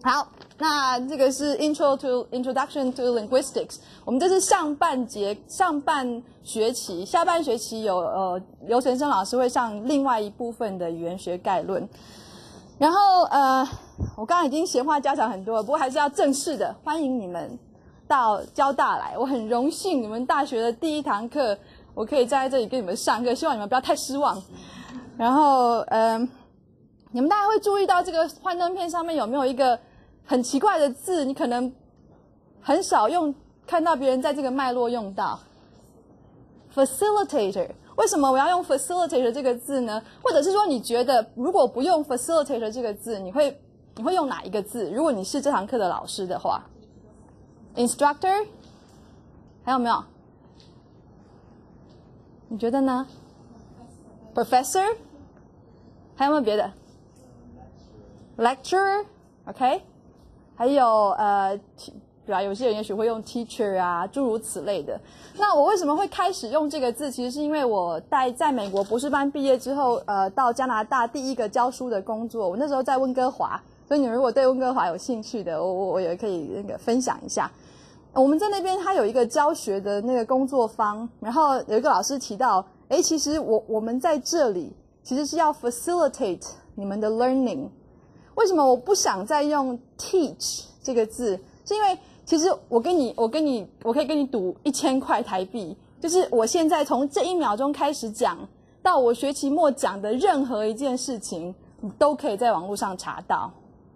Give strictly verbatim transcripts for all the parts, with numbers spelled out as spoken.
好，那这个是 Intro to Introduction to Linguistics。我们这是上半节上半学期，下半学期有呃刘晨生老师会上另外一部分的语言学概论。然后呃，我刚刚已经闲话家常很多了，不过还是要正式的欢迎你们到交大来。我很荣幸你们大学的第一堂课，我可以站在这里跟你们上课，希望你们不要太失望。然后呃，你们大家会注意到这个幻灯片上面有没有一个很奇怪的字，你可能很少用看到别人在这个脉络用到 facilitator。 为什么我要用 facilitator 这个字呢？或者是说你觉得如果不用 facilitator 这个字，你会你会用哪一个字？如果你是这堂课的老师的话， instructor 还有没有？你觉得呢？ professor 还有没有别的？ lecturer OK， 还有呃，对吧？有些人也许会用 teacher 啊，诸如此类的。那我为什么会开始用这个字？其实是因为我在在美国博士班毕业之后，呃，到加拿大第一个教书的工作，我那时候在温哥华。所以你们如果对温哥华有兴趣的，我我我也可以那个分享一下。我们在那边他有一个教学的那个工作坊，然后有一个老师提到，诶，其实我我们在这里其实是要 facilitate 你们的 learning。为什么我不想再用 teach 这个字？是因为其实我跟你，我跟你，我可以跟你赌一千块台币，就是我现在从这一秒钟开始讲，到我学期末讲的任何一件事情，你都可以在网络上查到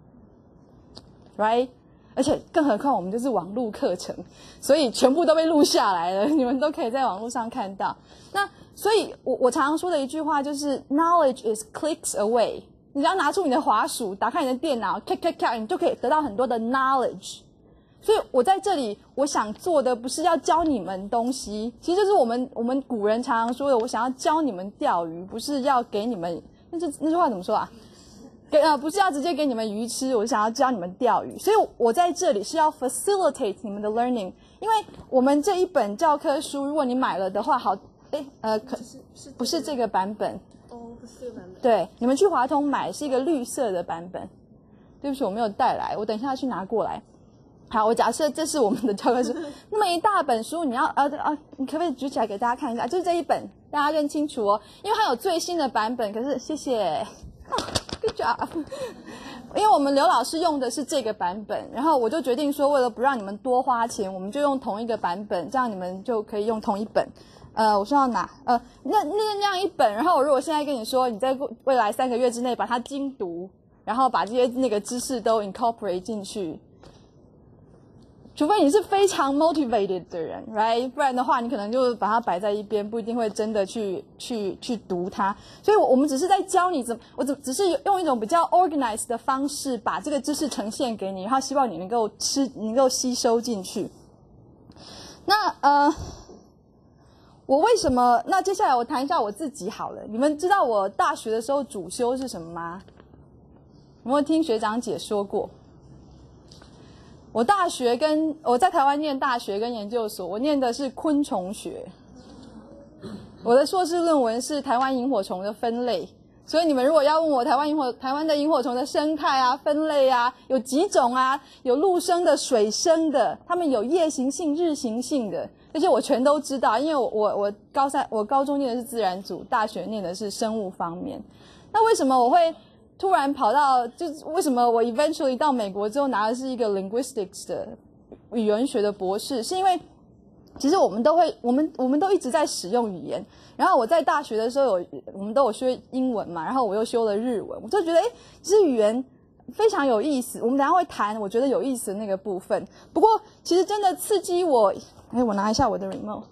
，right？ 而且更何况我们就是网络课程，所以全部都被录下来了，你们都可以在网络上看到。那所以我我常常说的一句话就是 ，knowledge is clicks away。你只要拿出你的滑鼠，打开你的电脑 ，click click click， 你就可以得到很多的 knowledge。所以我在这里，我想做的不是要教你们东西，其实就是我们我们古人常常说的，我想要教你们钓鱼，不是要给你们，那这那句话怎么说啊？给呃，不是要直接给你们鱼吃，我想要教你们钓鱼。所以我在这里是要 facilitate 你们的 learning， 因为我们这一本教科书，如果你买了的话，好，诶，呃，可不是这个版本。对，你们去华通买是一个绿色的版本。对不起，我没有带来，我等一下去拿过来。好，我假设这是我们的教科书，那么一大本书，你要呃呃，你可不可以举起来给大家看一下？就是这一本，大家认清楚哦，因为它有最新的版本。可是谢谢、哦、，good job。因为我们刘老师用的是这个版本，然后我就决定说，为了不让你们多花钱，我们就用同一个版本，这样你们就可以用同一本。呃，我说要拿呃那那那样一本，然后我如果现在跟你说，你在未来三个月之内把它精读，然后把这些那个知识都 incorporate 进去，除非你是非常 motivated 的人 ，right？ 不然的话，你可能就把它摆在一边，不一定会真的去去去读它。所以，我们只是在教你怎么，我只只是用一种比较 organized 的方式把这个知识呈现给你，然后希望你能够吃，能够吸收进去。那呃。我为什么？那接下来我谈一下我自己好了。你们知道我大学的时候主修是什么吗？有没有听学长姐说过？我大学跟我在台湾念大学跟研究所，我念的是昆虫学。我的硕士论文是台湾萤火虫的分类。所以你们如果要问我台湾萤火台湾的萤火虫的生态啊、分类啊，有几种啊？有陆生的、水生的，它们有夜行性、日行性的，这些我全都知道。因为我我我高三我高中念的是自然组，大学念的是生物方面。那为什么我会突然跑到？就是为什么我 eventually 到美国之后拿的是一个 linguistics 的语言学的博士？是因为其实我们都会，我们我们都一直在使用语言。然后我在大学的时候有，我们都有学英文嘛，然后我又修了日文，我就觉得，诶，其实语言非常有意思。我们等一下会谈，我觉得有意思的那个部分。不过，其实真的刺激我，诶，我拿一下我的 remote，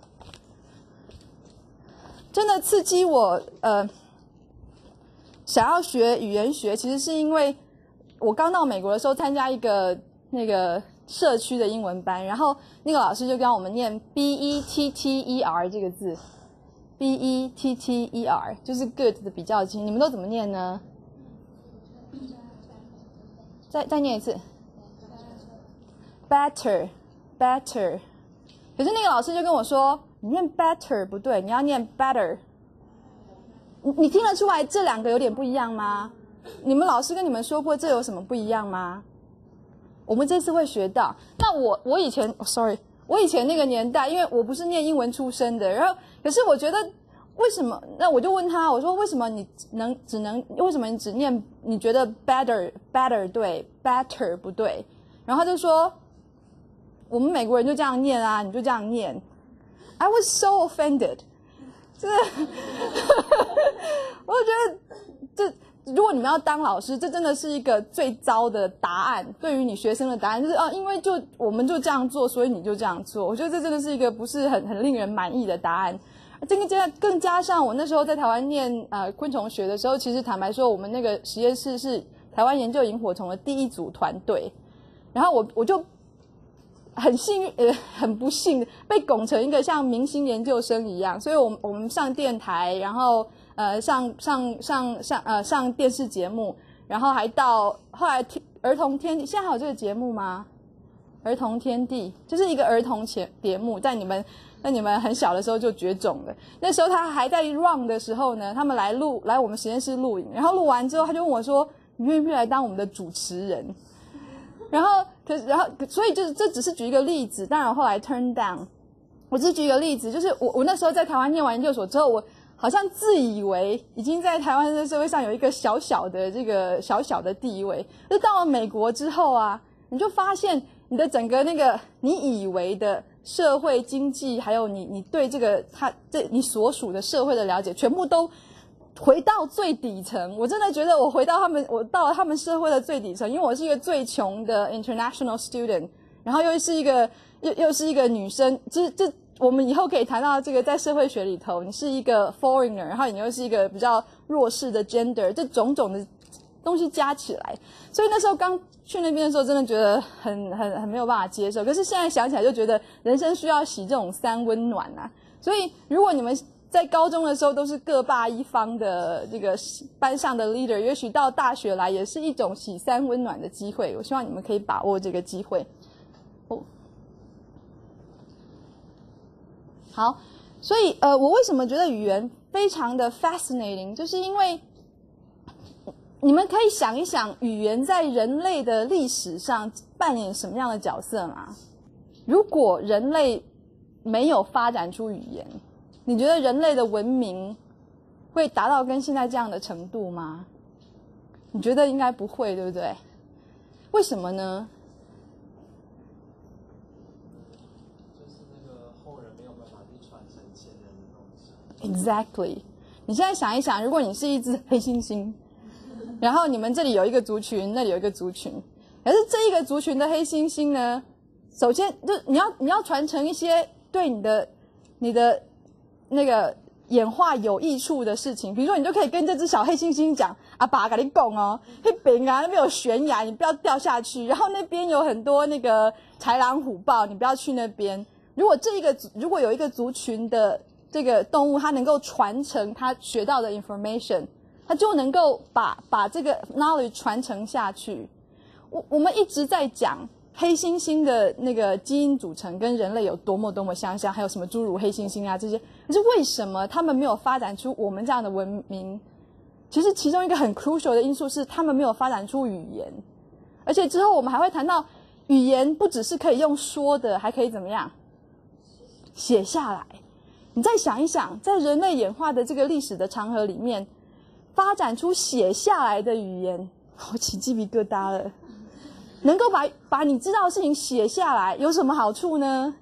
真的刺激我，呃，想要学语言学，其实是因为我刚到美国的时候参加一个那个社区的英文班，然后那个老师就跟我们念 B E T T E R 这个字。B E T T E R 就是 good 的比较级，你们都怎么念呢？再再念一次 ，better better。可是那个老师就跟我说，你念 better 不对，你要念 better。你你听得出来这两个有点不一样吗？你们老师跟你们说过这有什么不一样吗？ 我们这次会学到。那我我以前、哦、，sorry， 我以前那个年代，因为我不是念英文出身的，然后可是我觉得为什么？那我就问他，我说为什么你能只能为什么你只念你觉得 better better 对 better 不对？然后他就说我们美国人就这样念啊，你就这样念。I was so offended， 真的，我觉得这。如果你们要当老师，这真的是一个最糟的答案。对于你学生的答案就是啊，因为就我们就这样做，所以你就这样做。我觉得这真的是一个不是很很令人满意的答案。这个加更加上我那时候在台湾念呃昆虫学的时候，其实坦白说，我们那个实验室是台湾研究萤火虫的第一组团队，然后我我就很幸运呃很不幸被拱成一个像明星研究生一样，所以我们我们上电台，然后。呃，上上上上呃上电视节目，然后还到后来儿童天地，现在还有这个节目吗？儿童天地就是一个儿童节节目，在你们在你们很小的时候就绝种了。那时候他还在 run 的时候呢，他们来录来我们实验室录影，然后录完之后，他就问我说：“你愿不愿意来当我们的主持人？”然后可然后所以就是这只是举一个例子，当然我后来 turn down。我只是举一个例子，就是我我那时候在台湾念完研究所之后，我。好像自以为已经在台湾的社会上有一个小小的这个小小的地位，就到了美国之后啊，你就发现你的整个那个你以为的社会经济，还有你你对这个他这你所属的社会的了解，全部都回到最底层。我真的觉得我回到他们，我到了他们社会的最底层，因为我是一个最穷的 international student， 然后又是一个又又是一个女生，这这。我们以后可以谈到这个，在社会学里头，你是一个 foreigner， 然后你又是一个比较弱势的 gender， 这种种的东西加起来，所以那时候刚去那边的时候，真的觉得很很很没有办法接受。可是现在想起来，就觉得人生需要洗这种三温暖啊。所以如果你们在高中的时候都是各霸一方的这个班上的 leader， 也许到大学来也是一种洗三温暖的机会。我希望你们可以把握这个机会。哦。好，所以呃，我为什么觉得语言非常的 fascinating， 就是因为你们可以想一想，语言在人类的历史上扮演什么样的角色吗？如果人类没有发展出语言，你觉得人类的文明会达到跟现在这样的程度吗？你觉得应该不会，对不对？为什么呢？ Exactly， 你现在想一想，如果你是一只黑猩猩，然后你们这里有一个族群，那里有一个族群，可是这一个族群的黑猩猩呢，首先就你要你要传承一些对你的你的那个演化有益处的事情，比如说你就可以跟这只小黑猩猩讲，阿爸跟你讲哦，那边啊那边有悬崖，你不要掉下去，然后那边有很多那个豺狼虎豹，你不要去那边。如果这一个如果有一个族群的这个动物，它能够传承它学到的 information， 它就能够把把这个 knowledge 传承下去。我我们一直在讲黑猩猩的那个基因组成跟人类有多么多么相像，还有什么侏儒黑猩猩啊这些，可是为什么他们没有发展出我们这样的文明？其实其中一个很 crucial 的因素是他们没有发展出语言，而且之后我们还会谈到语言不只是可以用说的，还可以怎么样写下来。你再想一想，在人类演化的这个历史的长河里面，发展出写下来的语言，我起鸡皮疙瘩了。能够把把你知道的事情写下来，有什么好处呢？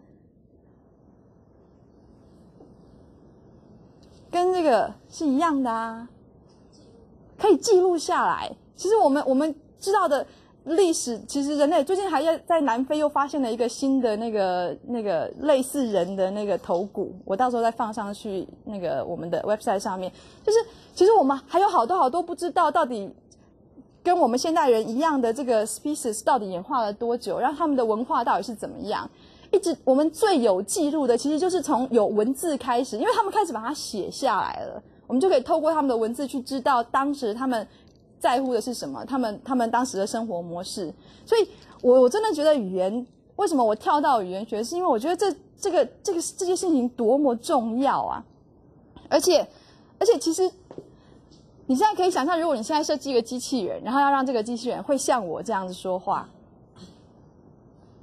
跟这个是一样的啊，可以记录下来。其实我们我们知道的历史，其实人类最近还在在南非又发现了一个新的那个那个类似人的那个头骨，我到时候再放上去那个我们的 website 上面。就是其实我们还有好多好多不知道到底跟我们现代人一样的这个 species 到底演化了多久，然后他们的文化到底是怎么样。一直我们最有记录的其实就是从有文字开始，因为他们开始把它写下来了，我们就可以透过他们的文字去知道当时他们在乎的是什么，他们他们当时的生活模式。所以我我真的觉得语言，为什么我跳到语言学，是因为我觉得这这个这个这些事情多么重要啊！而且而且其实你现在可以想象，如果你现在设计一个机器人，然后要让这个机器人会像我这样子说话，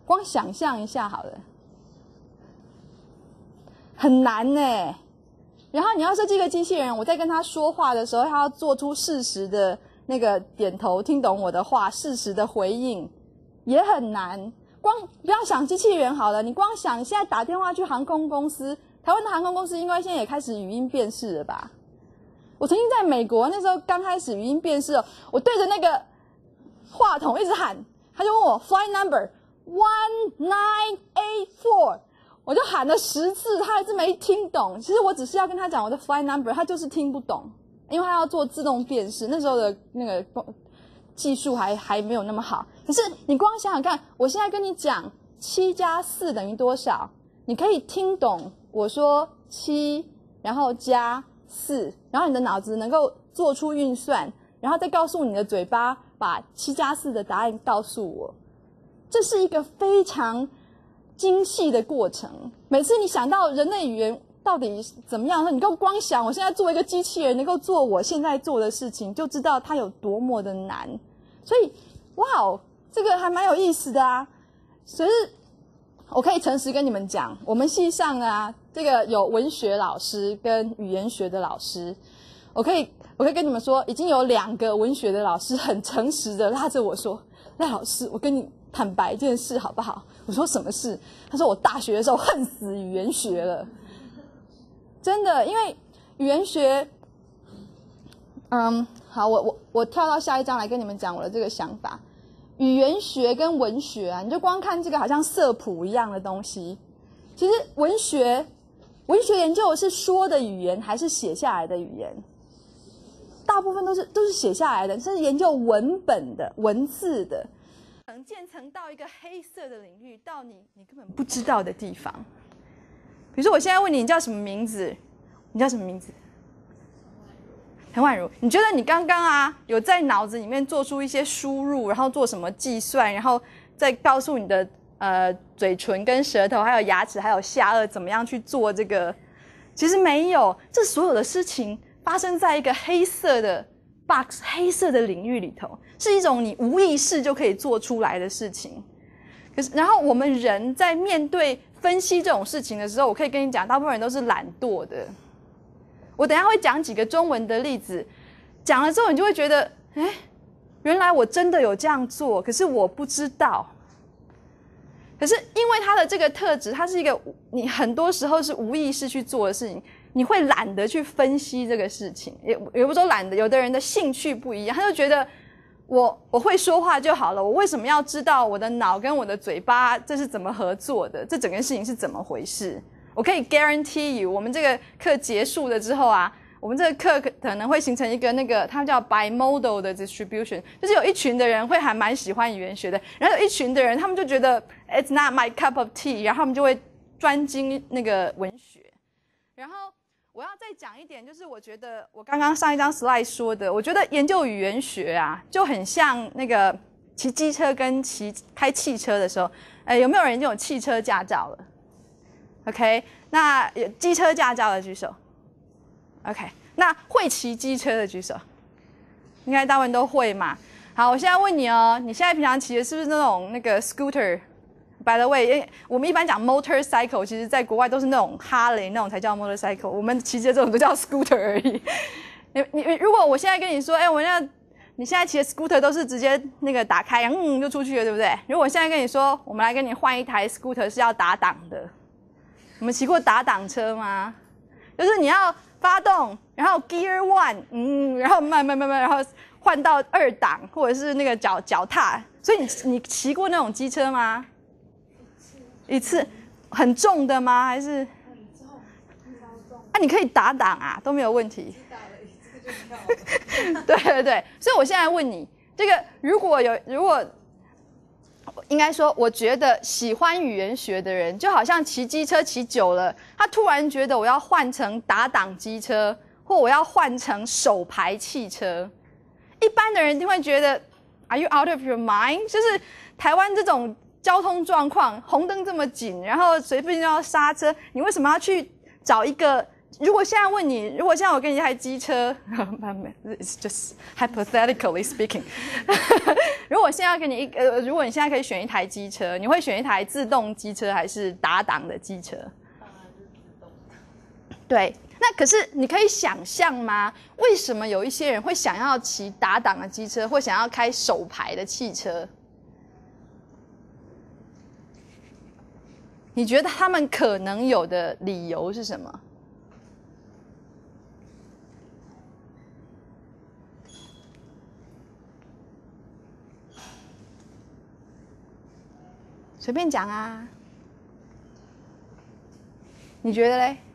光想象一下好了，很难呢。然后你要设计一个机器人，我在跟他说话的时候，他要做出适时的那个点头，听懂我的话，适时的回应，也很难。光不要想机器人好了，你光想现在打电话去航空公司，台湾的航空公司应该现在也开始语音辨识了吧？我曾经在美国那时候刚开始语音辨识哦，我对着那个话筒一直喊，他就问我 flight number one nine eight four， 我就喊了十次，他还是没听懂。其实我只是要跟他讲我的 flight number， 他就是听不懂，因为他要做自动辨识，那时候的那个技术还还没有那么好。可是你光想想看，我现在跟你讲七加四等于多少，你可以听懂我说七，然后加四，然后你的脑子能够做出运算，然后再告诉你的嘴巴把七加四的答案告诉我。这是一个非常精细的过程。每次你想到人类语言到底怎么样，你够光想我现在做一个机器人能够做我现在做的事情，就知道它有多么的难。所以哇哦，这个还蛮有意思的啊。所以我可以诚实跟你们讲，我们系上啊，这个有文学老师跟语言学的老师，我可以我可以跟你们说，已经有两个文学的老师很诚实的拉着我说，赖老师，我跟你坦白一件事好不好？我说什么事？他说我大学的时候恨死语言学了。真的，因为语言学，嗯，好，我我我跳到下一章来跟你们讲我的这个想法。语言学跟文学啊，你就光看这个好像色谱一样的东西。其实文学，文学研究的是说的语言还是写下来的语言？大部分都是都是写下来的，是研究文本的文字的。渐层到一个黑色的领域，到你你根本不知道的地方。比如说，我现在问你，你叫什么名字？你叫什么名字？陈婉如。你觉得你刚刚啊，有在脑子里面做出一些输入，然后做什么计算，然后再告诉你的呃嘴唇跟舌头，还有牙齿，还有下颚怎么样去做这个？其实没有，这所有的事情发生在一个黑色的 box 黑色的领域里头，是一种你无意识就可以做出来的事情。可是，然后我们人在面对分析这种事情的时候，我可以跟你讲，大部分人都是懒惰的。我等一下会讲几个中文的例子，讲了之后你就会觉得，哎，原来我真的有这样做，可是我不知道。可是因为它的这个特质，它是一个你很多时候是无意识去做的事情，你会懒得去分析这个事情，也也不是说懒得，有的人的兴趣不一样，他就觉得我我会说话就好了，我为什么要知道我的脑跟我的嘴巴这是怎么合作的，这整个事情是怎么回事？我可以 guarantee you， 我们这个课结束了之后啊，我们这个课可能会形成一个那个他们叫 bimodal 的 distribution， 就是有一群的人会还蛮喜欢语言学的，然后有一群的人他们就觉得 it's not my cup of tea， 然后他们就会专精那个文学。然后我要再讲一点，就是我觉得我刚刚上一张 slide 说的，我觉得研究语言学啊，就很像那个骑机车跟骑开汽车的时候，呃，有没有人已经有汽车驾照了 ？OK， 那有机车驾照的举手。OK， 那会骑机车的举手，应该大部分都会嘛。好，我现在问你哦，你现在平常骑的是不是那种那个 scooter？By the way， 我们一般讲 motorcycle， 其实在国外都是那种哈雷那种才叫 motorcycle， 我们骑的这种都叫 scooter 而已。你你如果我现在跟你说，哎、欸，我那你现在骑的 scooter 都是直接那个打开，嗯，就出去了，对不对？如果我现在跟你说，我们来跟你换一台 scooter 是要打档的，我们骑过打档车吗？就是你要发动，然後 gear one， 嗯，然后慢慢慢慢，然后换到二档，或者是那个脚脚踏。所以你你骑过那种机车吗？一次很重的吗？还是很重，超重。啊，你可以打档啊，都没有问题。打了一次就跳了。对对对，所以我现在问你，这个如果有如果应该说，我觉得喜欢语言学的人，就好像骑机车骑久了，他突然觉得我要换成打档机车，或我要换成手排汽车。一般的人一定会觉得 ，Are you out of your mind？ 就是台湾这种交通状况，红灯这么紧，然后随便就要刹车，你为什么要去找一个如果现在问你，如果现在我给你一台机车，it's just hypothetically speaking 如果我现在要给你一呃，如果你现在可以选一台机车，你会选一台自动机车还是打档的机车？ 当然是自动的。 对，那可是你可以想象吗？为什么有一些人会想要骑打档的机车，或想要开手排的汽车？你觉得他们可能有的理由是什么？随便讲啊，你觉得嘞？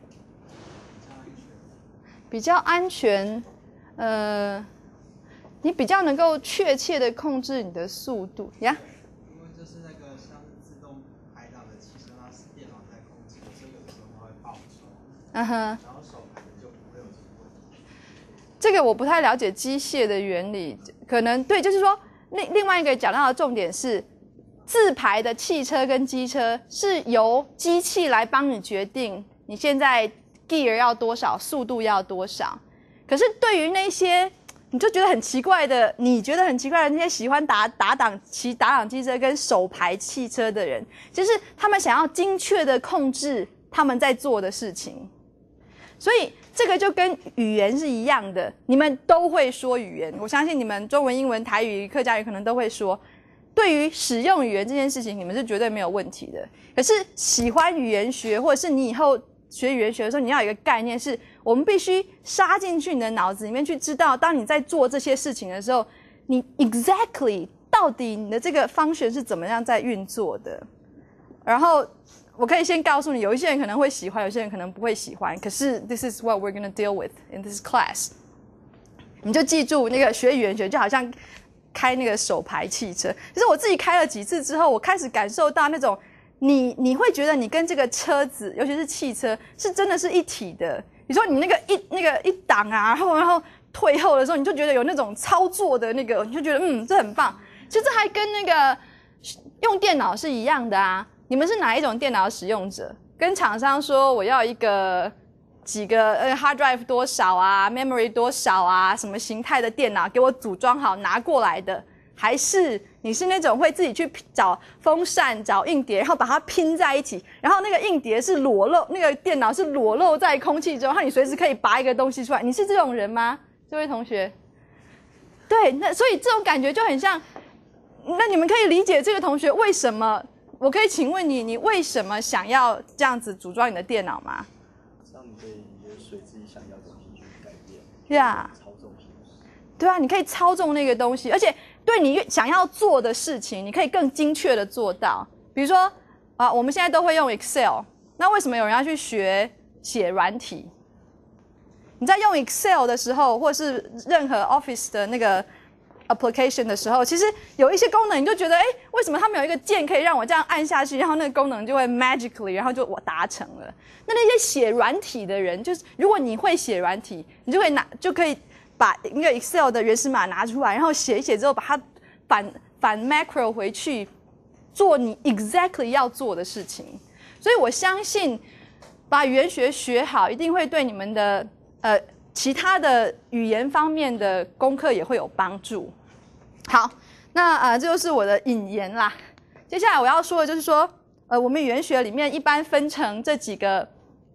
比较安全，呃，你比较能够确切的控制你的速度呀。 因为就是那个像是自动排档的汽车，它是电脑在控制的，所以有的时候它会报仇。 嗯哼。 然后手排的就不会有这个问题。 这个我不太了解机械的原理，可能对，就是说另另外一个讲到的重点是。自排的汽车跟机车是由机器来帮你决定你现在 gear 要多少，速度要多少。可是对于那些你就觉得很奇怪的，你觉得很奇怪的那些喜欢打打档骑打档机车跟手排汽车的人，就是他们想要精确的控制他们在做的事情。所以这个就跟语言是一样的，你们都会说语言，我相信你们中文、英文、台语、客家语可能都会说。对于使用语言这件事情，你们是绝对没有问题的。可是喜欢语言学，或者是你以后学语言学的时候，你要有一个概念是，我们必须杀进去你的脑子里面去知道，当你在做这些事情的时候，你 exactly 到底你的这个function是怎么样在运作的。然后我可以先告诉你，有一些人可能会喜欢，有些人可能不会喜欢。可是 this is what we're going to deal with in this class。你就记住，那个学语言学就好像。开那个手排汽车，其实我自己开了几次之后，我开始感受到那种你你会觉得你跟这个车子，尤其是汽车，是真的是一体的。你说你那个一那个一档啊，然后然后退后的时候，你就觉得有那种操作的那个，你就觉得嗯，这很棒。其实这还跟那个用电脑是一样的啊。你们是哪一种电脑使用者？跟厂商说我要一个。几个呃 hard drive 多少啊 memory 多少啊，什么形态的电脑给我组装好拿过来的，还是你是那种会自己去找风扇找硬碟，然后把它拼在一起，然后那个硬碟是裸露，那个电脑是裸露在空气中，然后你随时可以拔一个东西出来，你是这种人吗？这位同学？对，那所以这种感觉就很像，那你们可以理解这个同学为什么？我可以请问你，你为什么想要这样子组装你的电脑吗？ 你可以也随自己想要的东西去改变， 对啊， 操纵形式。 对啊，你可以操纵那个东西，而且对你想要做的事情，你可以更精确的做到。比如说啊，我们现在都会用 Excel， 那为什么有人要去学写软体？你在用 Excel 的时候，或是任何 Office 的那个 application 的时候，其实有一些功能你就觉得，哎，为什么他们有一个键可以让我这样按下去，然后那个功能就会 magically， 然后就我达成了。那那些写软体的人，就是如果你会写软体，你就可以拿就可以把那个 Excel 的原始码拿出来，然后写一写之后，把它反反 macro 回去，做你 exactly 要做的事情。所以我相信，把语言学学好，一定会对你们的呃其他的语言方面的功课也会有帮助。好，那呃这就是我的引言啦。接下来我要说的就是说。呃，我们语言学里面一般分成这几个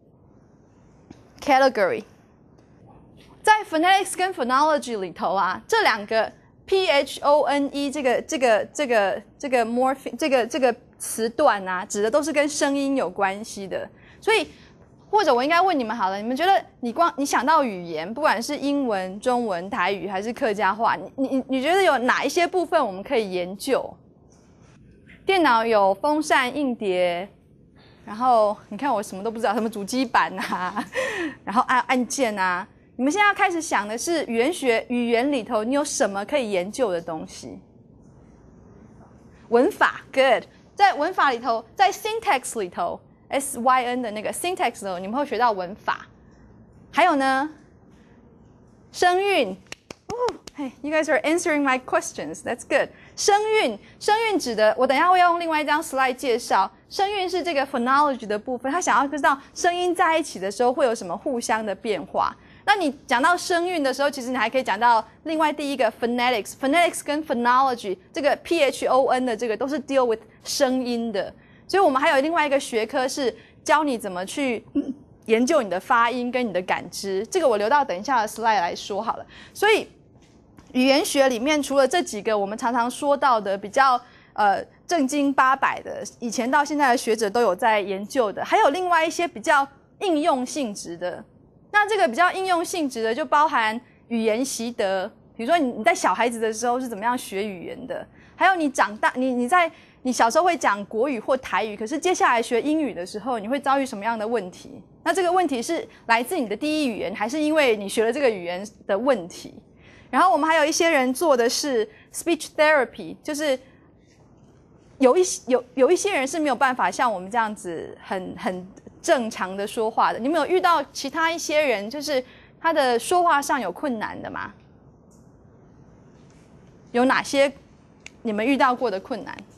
category， 在 phonetics 跟 phonology 里头啊，这两个 p h o n e 这个这个这个这个 morpheme 这个这个词段啊，指的都是跟声音有关系的。所以，或者我应该问你们好了，你们觉得你光你想到语言，不管是英文、中文、台语还是客家话，你你你觉得有哪一些部分我们可以研究？电脑有风扇、硬碟，然后你看我什么都不知道，什么主机板啊，然后按按键啊。你们现在要开始想的是语言学语言里头，你有什么可以研究的东西？文法 ，good， 在文法里头，在 syntax 里头 ，S Y N 的那个 syntax 里头，你们会学到文法。还有呢，声韵，哦，嘿， Okay, you guys are answering my questions. That's good. 声韵，声韵指的，我等一下会用另外一张 slide 介绍。声韵是这个 phonology 的部分，他想要知道声音在一起的时候会有什么互相的变化。那你讲到声韵的时候，其实你还可以讲到另外第一个 phonetics。phonetics 跟 phonology 这个 P H O N 的这个都是 deal with 声音的，所以我们还有另外一个学科是教你怎么去研究你的发音跟你的感知。这个我留到等一下的 slide 来说好了。所以语言学里面除了这几个我们常常说到的比较呃正经八百的，以前到现在的学者都有在研究的，还有另外一些比较应用性质的。那这个比较应用性质的就包含语言习得，比如说你你在小孩子的时候是怎么样学语言的，还有你长大你你在你小时候会讲国语或台语，可是接下来学英语的时候你会遭遇什么样的问题？那这个问题是来自你的第一语言，还是因为你学了这个语言的问题？然后我们还有一些人做的是 speech therapy， 就是有一有有一些人是没有办法像我们这样子很很正常的说话的。你们有遇到其他一些人，就是他的说话上有困难的吗？有哪些你们遇到过的困难？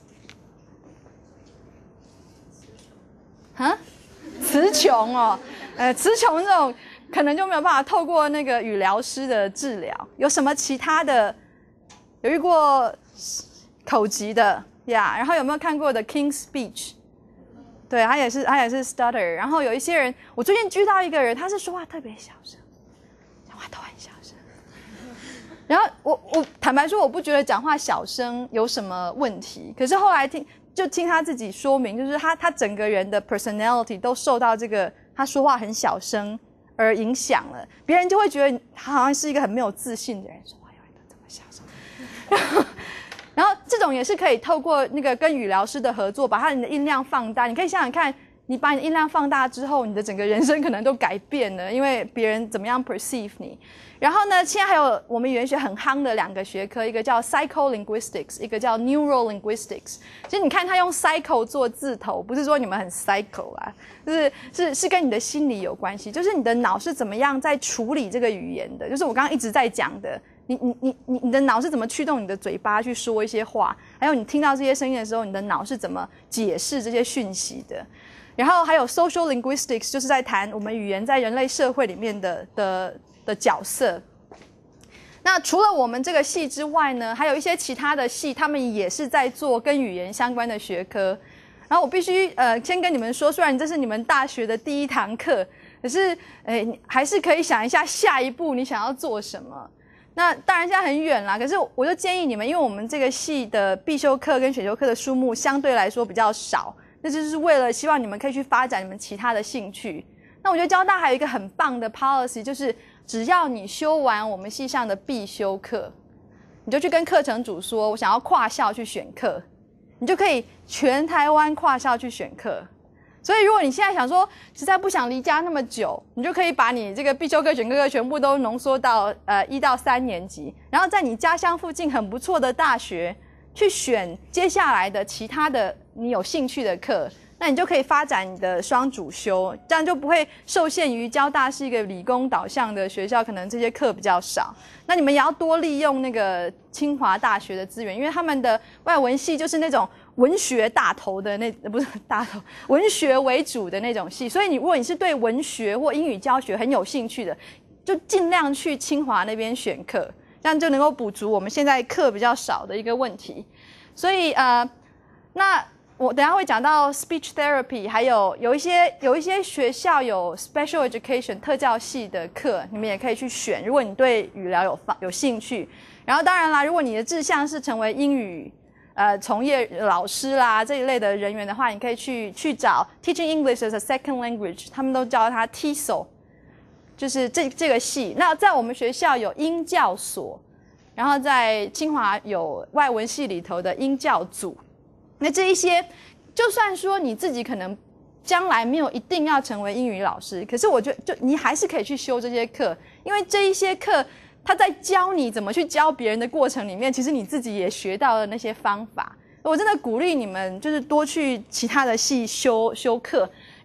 哈？词穷哦，呃，词穷这种可能就没有办法透过那个语疗师的治疗。有什么其他的？有遇过口疾的呀？ Yeah, 然后有没有看过的 King's Speech？ 对，他也是，他也是 stutter。然后有一些人，我最近遇到一个人，他是说话特别小声，讲话都很小声。然后我我坦白说，我不觉得讲话小声有什么问题。可是后来听就听他自己说明，就是他他整个人的 personality 都受到这个他说话很小声而影响了，别人就会觉得他好像是一个很没有自信的人，说话永远都这么小声。然后然后这种也是可以透过那个跟语疗师的合作，把他的音量放大。你可以想想看，你把你的音量放大之后，你的整个人生可能都改变了，因为别人怎么样 perceive 你。然后呢，现在还有我们语言学很夯的两个学科，一个叫 psycholinguistics， 一个叫 neurolinguistics。其实你看他用 psycho 做字头，不是说你们很 psycho 啊，就是是是跟你的心理有关系，就是你的脑是怎么样在处理这个语言的，就是我刚刚一直在讲的。你你你你你的脑是怎么驱动你的嘴巴去说一些话？还有你听到这些声音的时候，你的脑是怎么解释这些讯息的？然后还有 social linguistics， 就是在谈我们语言在人类社会里面的的的角色。那除了我们这个系之外呢，还有一些其他的系，他们也是在做跟语言相关的学科。然后我必须呃先跟你们说，虽然这是你们大学的第一堂课，可是诶还是可以想一下下一步你想要做什么。那当然现在很远啦，可是我就建议你们，因为我们这个系的必修课跟选修课的数目相对来说比较少，那就是为了希望你们可以去发展你们其他的兴趣。那我觉得交大还有一个很棒的 policy， 就是只要你修完我们系上的必修课，你就去跟课程组说我想要跨校去选课，你就可以全台湾跨校去选课。所以如果你现在想说实在不想离家那么久，你就可以把你这个必修课选课课全部都浓缩到呃一到三年级，然后在你家乡附近很不错的大学去选接下来的其他的你有兴趣的课，那你就可以发展你的双主修，这样就不会受限于交大是一个理工导向的学校，可能这些课比较少。那你们也要多利用那个清华大学的资源，因为他们的外文系就是那种文学大头的那不是大头，文学为主的那种系，所以你如果你是对文学或英语教学很有兴趣的，就尽量去清华那边选课，这样就能够补足我们现在课比较少的一个问题。所以呃，那我等一下会讲到 speech therapy， 还有有一些有一些学校有 special education 特教系的课，你们也可以去选。如果你对语疗有有兴趣，然后当然啦，如果你的志向是成为英语呃从业老师啦这一类的人员的话，你可以去去找 Teaching English as a Second Language， 他们都叫它 T E S O， 就是这这个系。那在我们学校有英教所，然后在清华有外文系里头的英教组。那这一些，就算说你自己可能将来没有一定要成为英语老师，可是我觉得就你还是可以去修这些课，因为这一些课他在教你怎么去教别人的过程里面，其实你自己也学到了那些方法。我真的鼓励你们就是多去其他的系修修课，然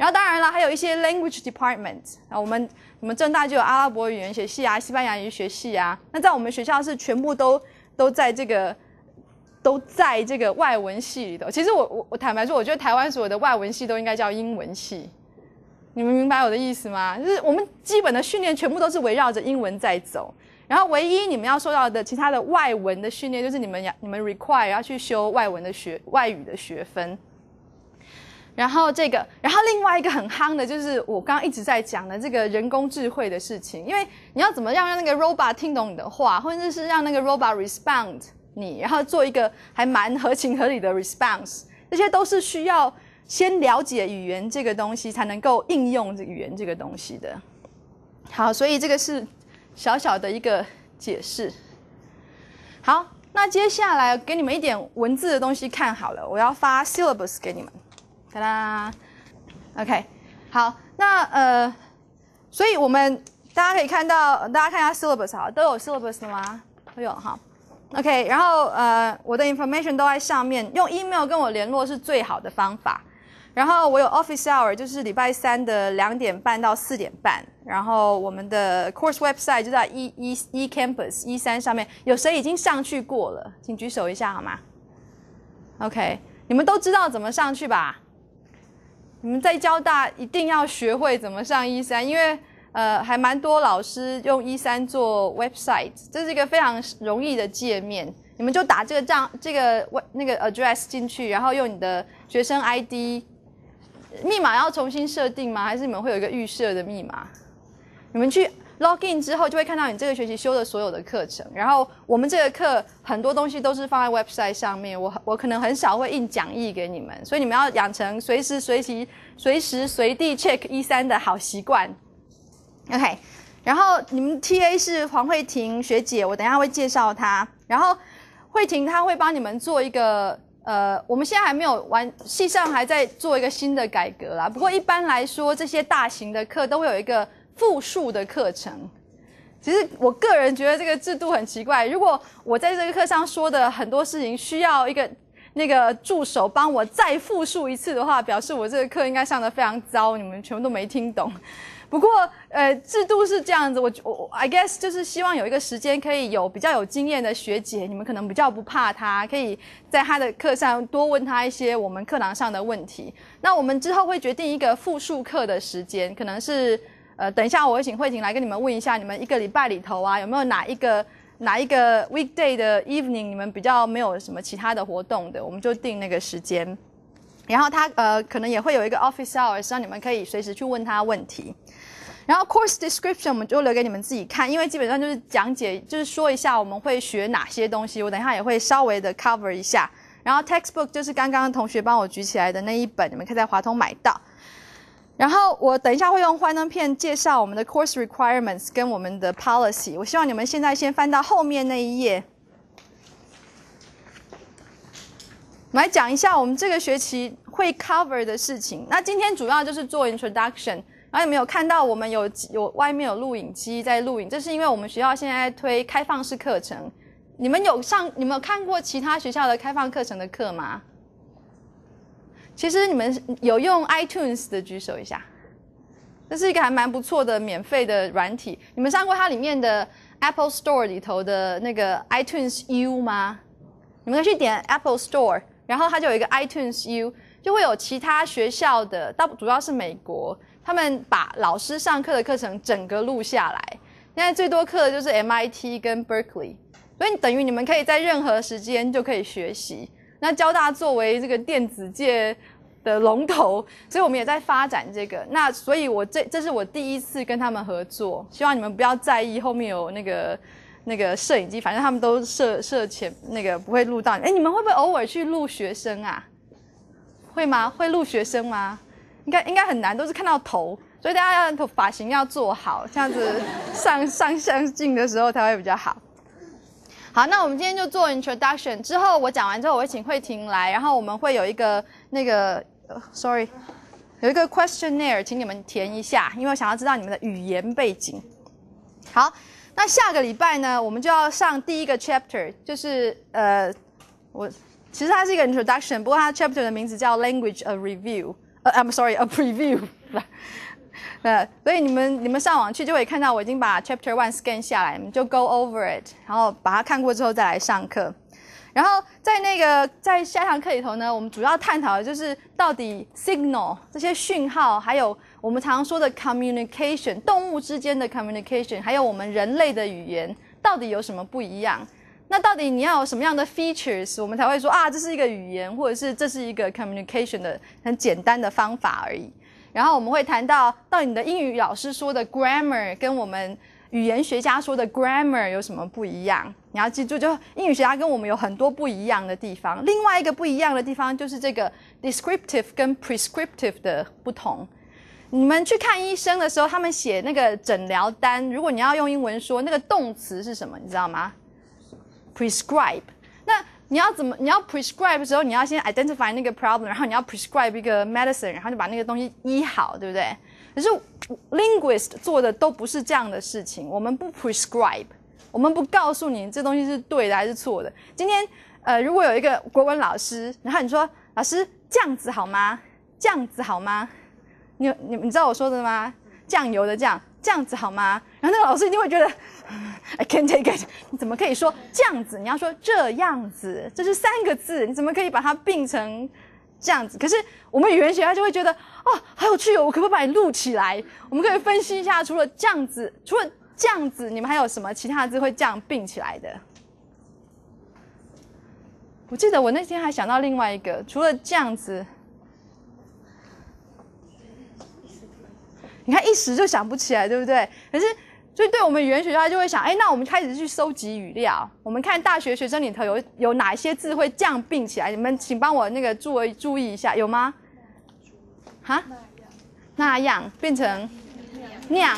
然后当然了，还有一些 language department 啊，我们我们政大就有阿拉伯语言学系啊，西班牙语学系啊。那在我们学校是全部都都在这个都在这个外文系里头。其实我我我坦白说，我觉得台湾所有的外文系都应该叫英文系。你们明白我的意思吗？就是我们基本的训练全部都是围绕着英文在走，然后唯一你们要受到的其他的外文的训练，就是你们要你们 require 要去修外文的学外语的学分。然后这个，然后另外一个很夯的就是我刚刚一直在讲的这个人工智慧的事情，因为你要怎么样让那个 robot 听懂你的话，或者是让那个 robot respond 你，然后做一个还蛮合情合理的 response， 这些都是需要先了解语言这个东西才能够应用语言这个东西的。好，所以这个是小小的一个解释。好，那接下来给你们一点文字的东西看好了，我要发 syllabus 给你们。哒啦 ，OK， 好，那呃，所以我们大家可以看到，大家看一下 syllabus 好，都有 syllabus 的吗？都有哈 ，OK， 然后呃，我的 information 都在上面，用 email 跟我联络是最好的方法。然后我有 office hour， 就是礼拜三的两点半到四点半。然后我们的 course website 就在 e e e campus 一三上面，有谁已经上去过了？请举手一下好吗 ？OK， 你们都知道怎么上去吧？你们在交大一定要学会怎么上一三，因为呃还蛮多老师用一三做 website， 这是一个非常容易的界面。你们就打这个账这个那个 address 进去，然后用你的学生 I D， 密码要重新设定吗？还是你们会有一个预设的密码？你们去 login 之后就会看到你这个学期修的所有的课程，然后我们这个课很多东西都是放在 website 上面，我我可能很少会印讲义给你们，所以你们要养成随时随地随时随地 check 一三的好习惯。OK， 然后你们 T A 是黄慧婷学姐，我等一下会介绍她，然后慧婷她会帮你们做一个呃，我们现在还没有完，系上还在做一个新的改革啦。不过一般来说，这些大型的课都会有一个复数的课程。其实我个人觉得这个制度很奇怪，如果我在这个课上说的很多事情需要一个那个助手帮我再复述一次的话，表示我这个课应该上得非常糟，你们全部都没听懂。不过呃，制度是这样子，我我 I guess 就是希望有一个时间可以有比较有经验的学姐，你们可能比较不怕她，可以在她的课上多问她一些我们课堂上的问题。那我们之后会决定一个复述课的时间，可能是呃，等一下我会请慧婷来跟你们问一下，你们一个礼拜里头啊，有没有哪一个哪一个 weekday 的 evening 你们比较没有什么其他的活动的，我们就定那个时间。然后他呃可能也会有一个 office hours， 让你们可以随时去问他问题。然后 course description 我们就留给你们自己看，因为基本上就是讲解，就是说一下我们会学哪些东西，我等一下也会稍微的 cover 一下。然后 textbook 就是刚刚同学帮我举起来的那一本，你们可以在华通买到。然后我等一下会用幻灯片介绍我们的 course requirements 跟我们的 policy。我希望你们现在先翻到后面那一页，我们来讲一下我们这个学期会 cover 的事情。那今天主要就是做 introduction。然后有没有看到我们有有外面有录影机在录影？这是因为我们学校现在推开放式课程。你们有上你们有看过其他学校的开放课程的课吗？其实你们有用 iTunes 的举手一下，这是一个还蛮不错的免费的软体。你们上过它里面的 Apple Store 里头的那个 iTunes U 吗？你们可以去点 Apple Store， 然后它就有一个 iTunes U， 就会有其他学校的，大主要是美国。他们把老师上课的课程整个录下来，现在最多课的就是 M I T 跟 Berkeley， 所以等于你们可以在任何时间就可以学习。那交大作为这个电子界的龙头，所以我们也在发展这个。那所以我这这是我第一次跟他们合作，希望你们不要在意后面有那个那个摄影机，反正他们都设设前那个不会录到你。哎，你们会不会偶尔去录学生啊？会吗？会录学生吗？应该应该很难，都是看到头，所以大家要发型要做好，这样子上上相镜的时候才会比较好。好，那我们今天就做 introduction， 之后我讲完之后，我会请慧婷来，然后我们会有一个那个、呃、，sorry， 有一个 questionnaire， 请你们填一下，因为我想要知道你们的语言背景。好，那下个礼拜呢，我们就要上第一个 chapter， 就是呃，我其实它是一个 introduction， 不过它 chapter 的名字叫 language a review。 呃、uh, ，I'm sorry，a preview 呃，所以你们你们上网去就可以看到，我已经把 Chapter One scan 下来，你们就 go over it， 然后把它看过之后再来上课。然后在那个在下堂课里头呢，我们主要探讨的就是到底 signal 这些讯号，还有我们常说的 communication 动物之间的 communication， 还有我们人类的语言到底有什么不一样？那到底你要有什么样的 features， 我们才会说啊，这是一个语言，或者是这是一个 communication 的很简单的方法而已。然后我们会谈到，到底你的英语老师说的 grammar 跟我们语言学家说的 grammar 有什么不一样？你要记住，就英语学家跟我们有很多不一样的地方。另外一个不一样的地方就是这个 descriptive 跟 prescriptive 的不同。你们去看医生的时候，他们写那个诊疗单，如果你要用英文说，那个动词是什么？你知道吗？ prescribe。那你要怎么？你要 prescribe 的时候，你要先 identify 那个 problem， 然后你要 prescribe 一个 medicine， 然后就把那个东西医好，对不对？可是 linguist 做的都不是这样的事情，我们不 prescribe， 我们不告诉你这东西是对的还是错的。今天呃，如果有一个国文老师，然后你说老师这样子好吗？这样子好吗？你你你知道我说的吗？酱油的酱，这样子好吗？然后那个老师一定会觉得 I can't take it， 你怎么可以说这样子？你要说这样子，这是三个字，你怎么可以把它并成这样子？可是我们语言学家就会觉得哦，好有趣哦，我可不可以把你录起来？我们可以分析一下，除了这样子，除了这样子，你们还有什么其他字会这样并起来的？我记得我那天还想到另外一个，除了这样子。你看一时就想不起来，对不对？可是，所以对我们语言学家就会想，哎，那我们开始去收集语料。我们看大学学生里头有有哪些字会这样并起来？你们请帮我那个注意注意一下，有吗？哈？那样变成那样。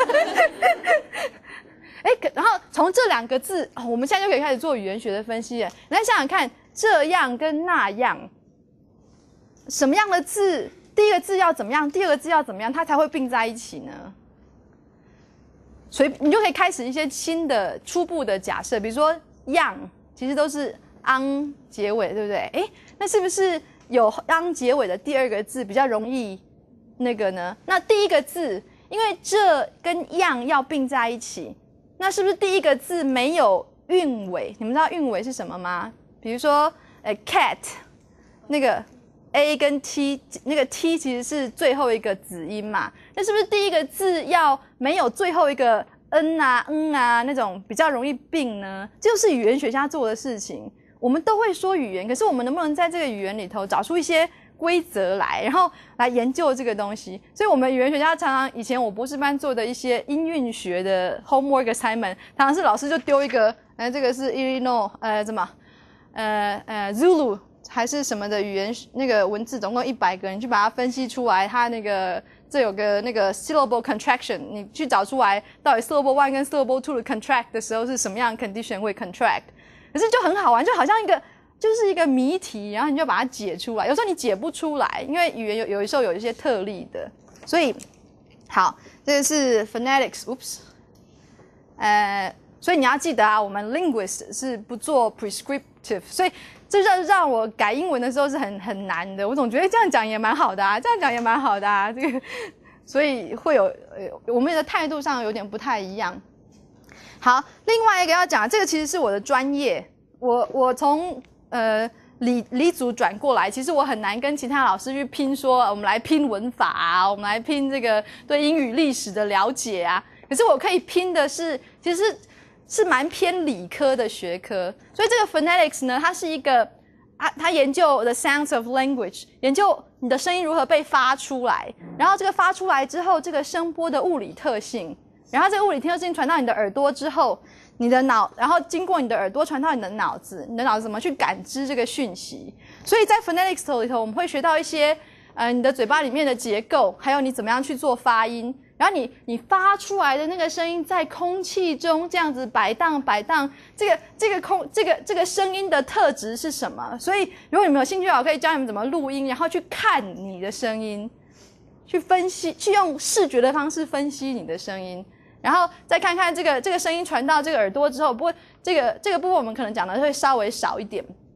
哎，然后从这两个字，哦，我们现在就可以开始做语言学的分析了。你来想想看，这样跟那样，什么样的字？第一个字要怎么样，第二个字要怎么样，它才会并在一起呢？所以你就可以开始一些新的初步的假设，比如说样其实都是 ang 结尾，对不对？诶，那是不是有 ang 结尾的第二个字比较容易那个呢？那第一个字，因为这跟样要并在一起，那是不是第一个字没有韵尾？你们知道韵尾是什么吗？比如说，呃 ，cat 那个。A 跟 T 那个 T 其实是最后一个子音嘛，那是不是第一个字要没有最后一个 N 啊、N 啊那种比较容易并呢？这就是语言学家做的事情。我们都会说语言，可是我们能不能在这个语言里头找出一些规则来，然后来研究这个东西？所以我们语言学家常常以前我博士班做的一些音韵学的 homework assignment， 常常是老师就丢一个，哎，这个是 Illinois， 呃，怎么，呃呃 Zulu。还是什么的语言那个文字总共一百个，你去把它分析出来，它那个这有个那个 syllable contraction， 你去找出来到底 syllable one 跟 syllable two 的 contract 的时候是什么样的 condition 会 contract， 可是就很好玩，就好像一个就是一个谜题，然后你就把它解出来。有时候你解不出来，因为语言有有的时候有一些特例的，所以好，这个是 phonetics，oops， 呃，所以你要记得啊，我们 linguist 是不做 prescriptive， 所以。这让让我改英文的时候是很很难的，我总觉得这样讲也蛮好的啊，这样讲也蛮好的啊，这个，所以会有呃我们的态度上有点不太一样。好，另外一个要讲，这个其实是我的专业，我我从呃理理组转过来，其实我很难跟其他老师去拼说，我们来拼文法啊，我们来拼这个对英语历史的了解啊，可是我可以拼的是，其实。是蛮偏理科的学科，所以这个 phonetics 呢，它是一个，它它研究 the sounds of language， 研究你的声音如何被发出来，然后这个发出来之后，这个声波的物理特性，然后这个物理特性传到你的耳朵之后，你的脑，然后经过你的耳朵传到你的脑子，你的脑子怎么去感知这个讯息？所以在 phonetics 里头，我们会学到一些，呃，你的嘴巴里面的结构，还有你怎么样去做发音。然后你你发出来的那个声音在空气中这样子摆荡摆荡，这个这个空这个这个声音的特质是什么？所以如果你们有兴趣的话，我可以教你们怎么录音，然后去看你的声音，去分析，去用视觉的方式分析你的声音，然后再看看这个这个声音传到这个耳朵之后，不过这个这个部分我们可能讲的会稍微少一点。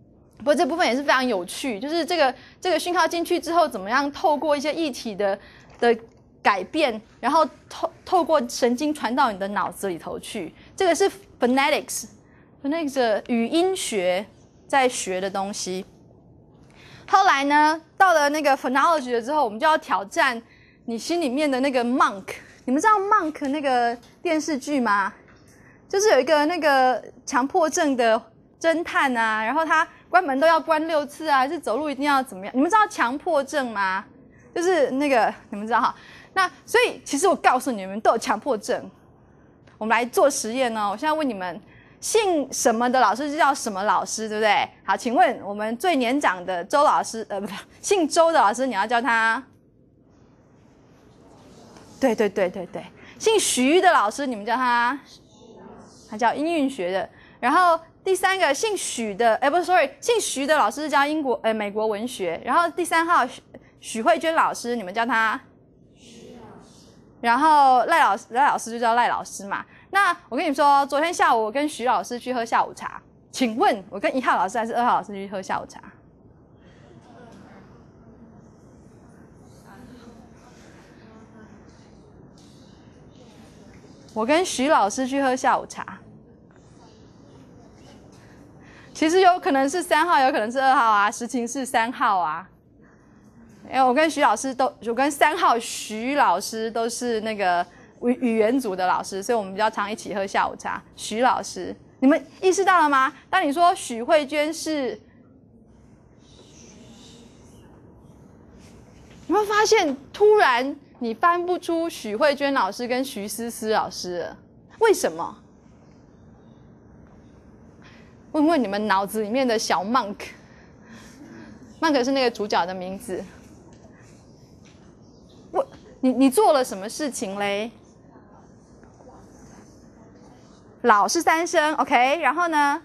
不过这部分也是非常有趣，就是这个这个讯号进去之后，怎么样透过一些液体的的改变，然后透透过神经传到你的脑子里头去。这个是 phonetics，phonetics 的语音学在学的东西。后来呢，到了那个 phonology 了之后，我们就要挑战你心里面的那个 Monk。你们知道 Monk 那个电视剧吗？就是有一个那个强迫症的侦探啊，然后他关门都要关六次啊，还是走路一定要怎么样？你们知道强迫症吗？就是那个你们知道哈？那所以其实我告诉你们都有强迫症。我们来做实验哦。我现在问你们，姓什么的老师就叫什么老师，对不对？好，请问我们最年长的周老师，呃，不是姓周的老师，你要叫他？对对对对对。姓徐的老师，你们叫他？他叫音韵学的。然后第三个姓许的，哎，不是 ，sorry， 姓徐的老师教英国，呃，美国文学。然后第三号许许慧娟老师，你们叫他？然后赖老师，赖老师就叫赖老师嘛。那我跟你说，昨天下午我跟徐老师去喝下午茶，请问我跟一号老师还是二号老师去喝下午茶？我跟徐老师去喝下午茶。其实有可能是三号，有可能是二号啊，实情是三号啊。因为我跟徐老师都，我跟三号徐老师都是那个语语言组的老师，所以我们比较常一起喝下午茶。徐老师，你们意识到了吗？当你说许慧娟是，有没有发现突然你翻不出许慧娟老师跟徐思思老师了？为什么？问问你们脑子里面的小 Monk，Monk 是那个主角的名字。我你你做了什么事情嘞？老是三声 ，OK， 然后呢？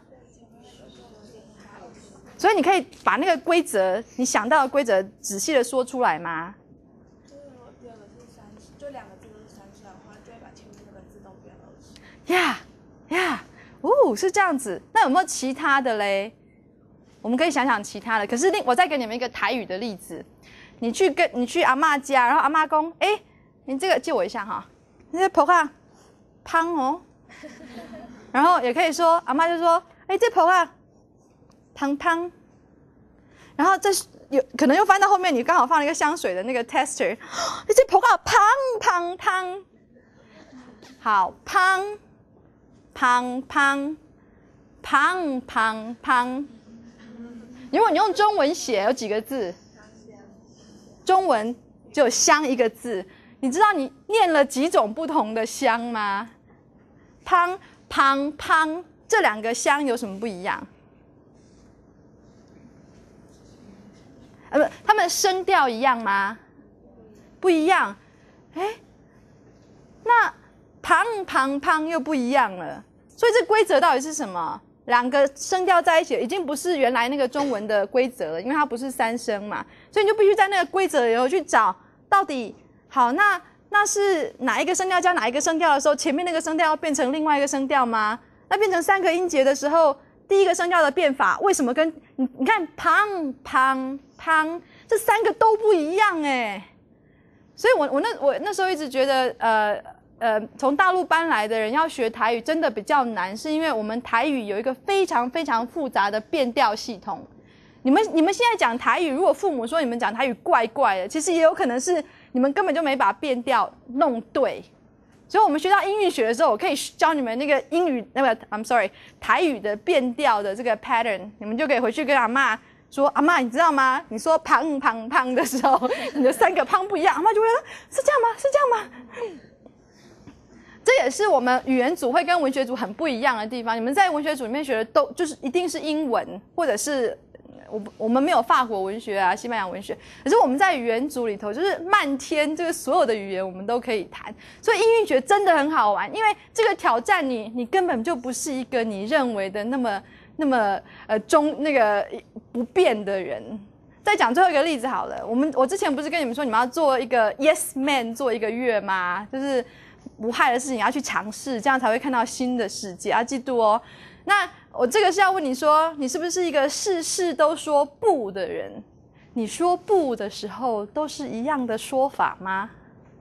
所以你可以把那个规则，你想到的规则仔细的说出来吗？ 就是如果第二个是三，就两个字都是三声的话，就会把前面那个字都变二声。 呀呀，哦，是这样子。那有没有其他的嘞？我们可以想想其他的。可是另我再给你们一个台语的例子。你去跟你去阿嬷家，然后阿嬷说：“哎，你这个借我一下哈，你这婆啊，胖哦。”然后也可以说，阿嬷就说：“哎，这婆啊，胖胖。”然后这有可能又翻到后面，你刚好放了一个香水的那个 tester， 你这婆啊，胖胖胖。好，胖胖胖胖胖胖。如果你用中文写，有几个字？中文只有香一个字，你知道你念了几种不同的香吗？胖胖胖这两个香有什么不一样？呃，不，它们的声调一样吗？不一样。哎，那胖胖胖又不一样了。所以这规则到底是什么？两个声调在一起，已经不是原来那个中文的规则了，因为它不是三声嘛，所以你就必须在那个规则里头去找到底好，那那是哪一个声调加哪一个声调的时候，前面那个声调要变成另外一个声调吗？那变成三个音节的时候，第一个声调的变法为什么跟你你看胖胖胖这三个都不一样哎？所以我我那我那时候一直觉得呃。呃，从大陆搬来的人要学台语真的比较难，是因为我们台语有一个非常非常复杂的变调系统。你们你们现在讲台语，如果父母说你们讲台语怪怪的，其实也有可能是你们根本就没把变调弄对。所以我们学到音韵学的时候，我可以教你们那个英语那个 I'm sorry 台语的变调的这个 pattern， 你们就可以回去跟阿嬷说，阿嬷你知道吗？你说胖胖胖的时候，你的三个胖不一样，阿嬷就会说是这样吗？是这样吗？这也是我们语言组会跟文学组很不一样的地方。你们在文学组里面学的都就是一定是英文，或者是我我们没有法国文学啊、西班牙文学，可是我们在语言组里头就是漫天这个所有的语言我们都可以谈。所以音韵学真的很好玩，因为这个挑战你你根本就不是一个你认为的那么那么呃中那个不变的人。再讲最后一个例子好了，我们我之前不是跟你们说你们要做一个 yes man 做一个月吗？就是无害的事情要去尝试，这样才会看到新的世界。要记住哦， 那我这个是要问你说，你是不是一个事事都说不的人？你说不的时候都是一样的说法吗？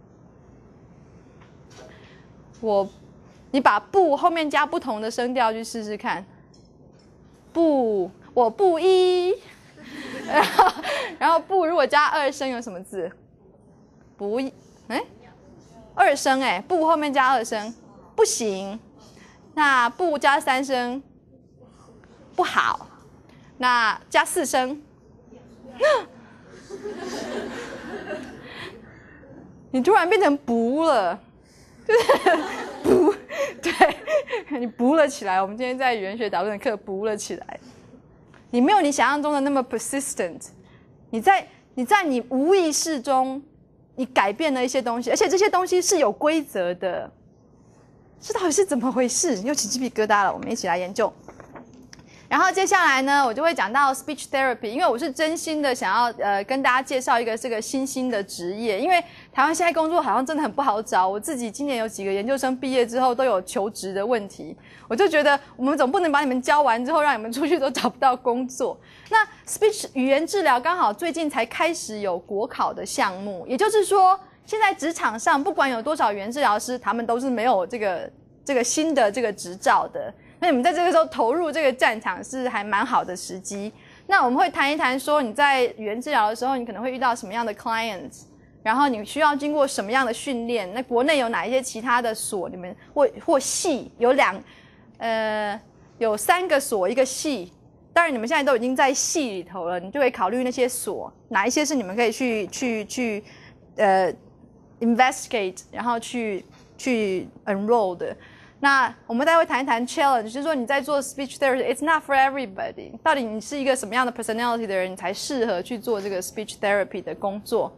我，你把不后面加不同的声调去试试看。不，我不依。然后，然后不如果加二声有什么字？不，哎，二声哎，不后面加二声，不行。那不加三声，不好。那加四声，你突然变成不了，就是不，对，你不了起来。我们今天在语言学导论的课不了起来。你没有你想象中的那么 persistent， 你在你在你无意识中，你改变了一些东西，而且这些东西是有规则的。这到底是怎么回事？又起鸡皮疙瘩了，我们一起来研究。然后接下来呢，我就会讲到 speech therapy， 因为我是真心的想要呃跟大家介绍一个这个新兴的职业，因为台湾现在工作好像真的很不好找。我自己今年有几个研究生毕业之后都有求职的问题，我就觉得我们总不能把你们教完之后让你们出去都找不到工作。那 speech 语言治疗刚好最近才开始有国考的项目，也就是说现在职场上不管有多少语言治疗师，他们都是没有这个这个新的这个执照的。那你们在这个时候投入这个战场是还蛮好的时机。那我们会谈一谈说你在语言治疗的时候，你可能会遇到什么样的 clients， 然后你需要经过什么样的训练。那国内有哪一些其他的所，你们或或系有两呃有三个所一个系，当然你们现在都已经在系里头了，你就会考虑那些所哪一些是你们可以去去去呃 investigate， 然后去去 enroll 的。那我们待会谈一谈 challenge， 就是说你在做 speech therapy，it's not for everybody。到底你是一个什么样的 personality 的人，你才适合去做这个 speech therapy 的工作。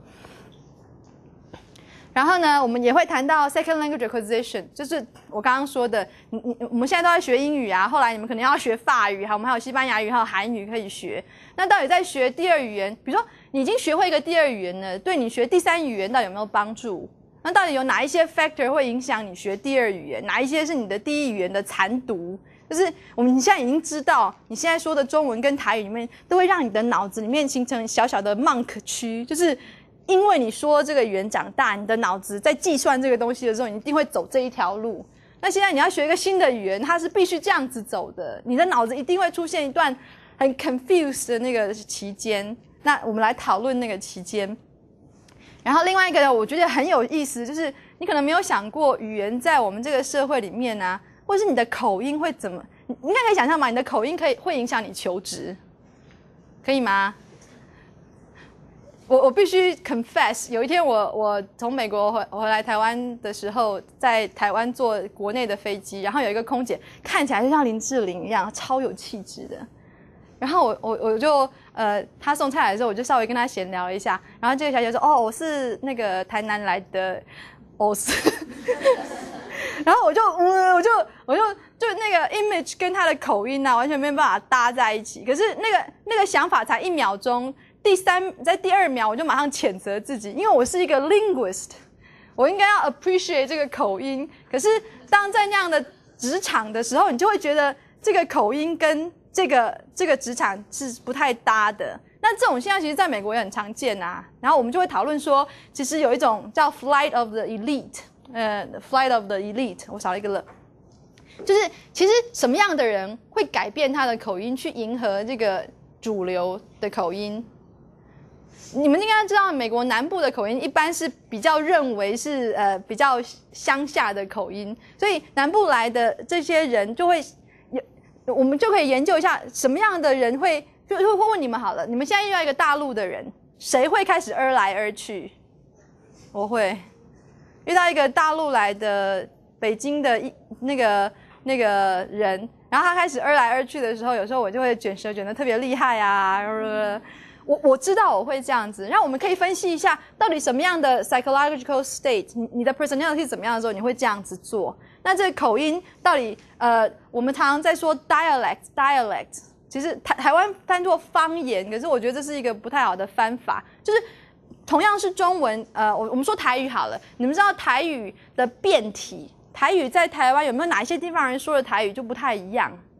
然后呢，我们也会谈到 second language acquisition， 就是我刚刚说的，你你我们现在都在学英语啊，后来你们可能要学法语，还有我们还有西班牙语，还有韩语可以学。那到底在学第二语言，比如说你已经学会一个第二语言了，对你学第三语言到底有没有帮助？那到底有哪一些 factor 会影响你学第二语言？哪一些是你的第一语言的残毒？就是我们你现在已经知道，你现在说的中文跟台语里面，都会让你的脑子里面形成小小的 monk 区，就是因为你说这个语言长大，你的脑子在计算这个东西的时候，你一定会走这一条路。那现在你要学一个新的语言，它是必须这样子走的，你的脑子一定会出现一段很 confused 的那个期间。那我们来讨论那个期间。然后另外一个我觉得很有意思，就是你可能没有想过语言在我们这个社会里面啊，或是你的口音会怎么，你应该可以想象嘛，你的口音可以会影响你求职，可以吗？我我必须 confess， 有一天我我从美国回回来台湾的时候，在台湾坐国内的飞机，然后有一个空姐看起来就像林志玲一样，超有气质的。然后我我我就呃，他送菜来的时候，我就稍微跟他闲聊了一下。然后这个小姐说：“哦，我是那个台南来的，我是。”然后我就嗯，我就我就就那个 image 跟他的口音啊，完全没有办法搭在一起。可是那个那个想法才一秒钟，第三在第二秒我就马上谴责自己，因为我是一个 linguist， 我应该要 appreciate 这个口音。可是当在那样的职场的时候，你就会觉得这个口音跟这个这个职场是不太搭的。那这种现象其实在美国也很常见啊。然后我们就会讨论说，其实有一种叫 flight of the elite， 呃 flight of the elite， 我少了一个了，就是其实什么样的人会改变他的口音去迎合这个主流的口音。你们应该知道，美国南部的口音一般是比较认为是呃比较乡下的口音，所以南部来的这些人就会有，我们就可以研究一下什么样的人会，就会问你们好了，你们现在遇到一个大陆的人，谁会开始儿来儿去？我会遇到一个大陆来的北京的一那个那个人，然后他开始儿来儿去的时候，有时候我就会卷舌卷得特别厉害啊。我我知道我会这样子，然后我们可以分析一下，到底什么样的 psychological state， 你你的 personality 怎么样的时候，你会这样子做。那这个口音到底，呃，我们常常在说 dialect dialect， 其实台台湾翻作方言，可是我觉得这是一个不太好的翻法，就是同样是中文，呃，我我们说台语好了，你们知道台语的变体，台语在台湾有没有哪一些地方人说的台语就不太一样？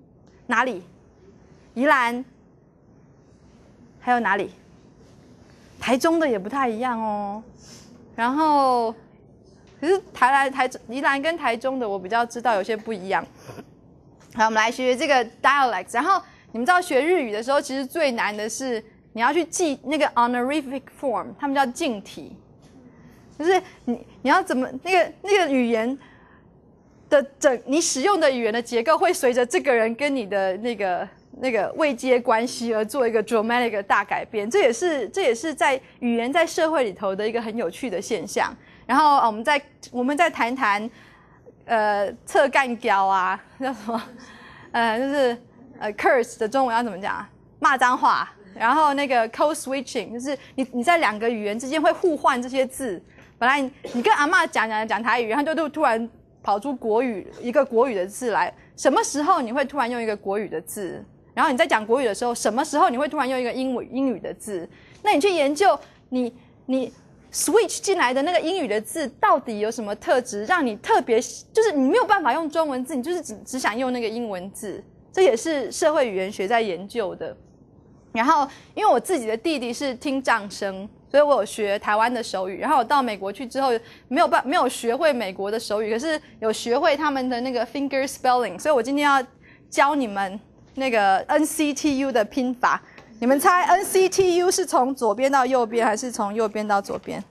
哪里？宜兰，还有哪里？台中的也不太一样哦。然后，可是台南、台宜兰跟台中的我比较知道有些不一样。好，我们来学这个 dialects。然后你们知道学日语的时候，其实最难的是你要去记那个 honorific form， 他们叫敬体，就是你你要怎么那个那个语言的整你使用的语言的结构会随着这个人跟你的那个那个位阶关系而做一个 dramatic 的大改变。这也是这也是在语言在社会里头的一个很有趣的现象。然后我们再我们再谈谈呃侧干胶啊，叫什么？呃，就是呃 curse 的中文要怎么讲？骂脏话。然后那个 code switching 就是你你在两个语言之间会互换这些字。本来你你跟阿嬷讲讲讲台语，然后就就突然跑出国语一个国语的字来。什么时候你会突然用一个国语的字？然后你在讲国语的时候，什么时候你会突然用一个英语英语的字？那你去研究你你 switch 进来的那个英语的字到底有什么特质，让你特别就是你没有办法用中文字，你就是只只想用那个英文字。这也是社会语言学在研究的。然后因为我自己的弟弟是听障生，所以我有学台湾的手语。然后我到美国去之后，没有办没有学会美国的手语，可是有学会他们的那个 finger spelling。所以我今天要教你们那个 N C T U 的拼法。你们猜 N C T U 是从左边到右边，还是从右边到左边？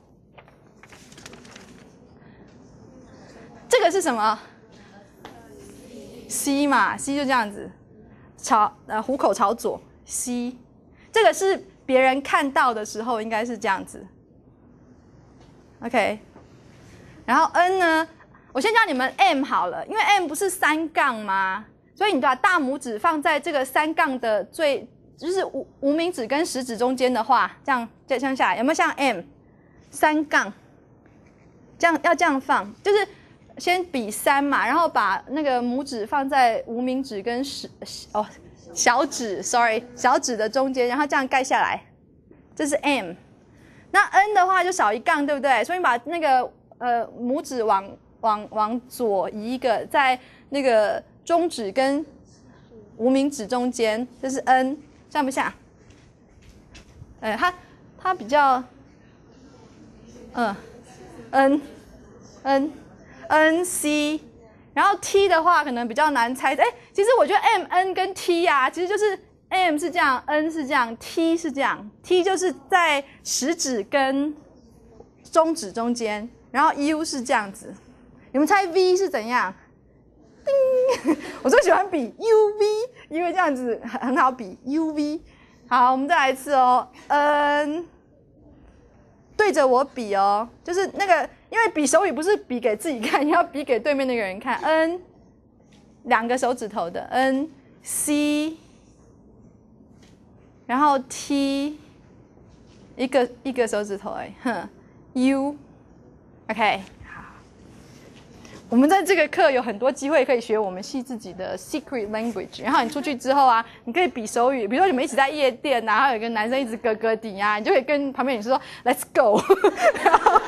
这个是什么 ？C 嘛 ，C 就这样子，朝呃虎口朝左 ，C。这个是别人看到的时候应该是这样子 ，OK。然后 N 呢，我先教你们 M 好了，因为 M 不是三杠吗？所以你把大拇指放在这个三杠的最，就是无无名指跟食指中间的话，这样这样下来，有没有像 M 三杠？这样要这样放，就是先比三嘛，然后把那个拇指放在无名指跟食哦。小指 ，sorry， 小指的中间，然后这样盖下来，这是 M。那 N 的话就少一杠，对不对？所以你把那个呃拇指往往往左移一个，在那个中指跟无名指中间，这是 N， 像不像？呃，它它比较，嗯 ，N N N C。然后 T 的话可能比较难猜，哎，其实我觉得 M、N 跟 T 啊，其实就是 M 是这样 ，N 是这样 ，T 是这样 ，T 就是在食指跟中指中间，然后 U 是这样子。你们猜 V 是怎样？叮，我最喜欢比 U V， 因为这样子很很好比 U V。好，我们再来一次哦 ，N 对着我比哦，就是那个。因为比手语不是比给自己看，你要比给对面那个人看。N 两个手指头的 N C， 然后 T 一个一个手指头哎，哼 U OK 好。我们在这个课有很多机会可以学我们系自己的 secret language。然后你出去之后啊，你可以比手语，比如说你们一起在夜店啊，然后有一个男生一直咯咯底啊，你就可以跟旁边女生说 Let's go 然后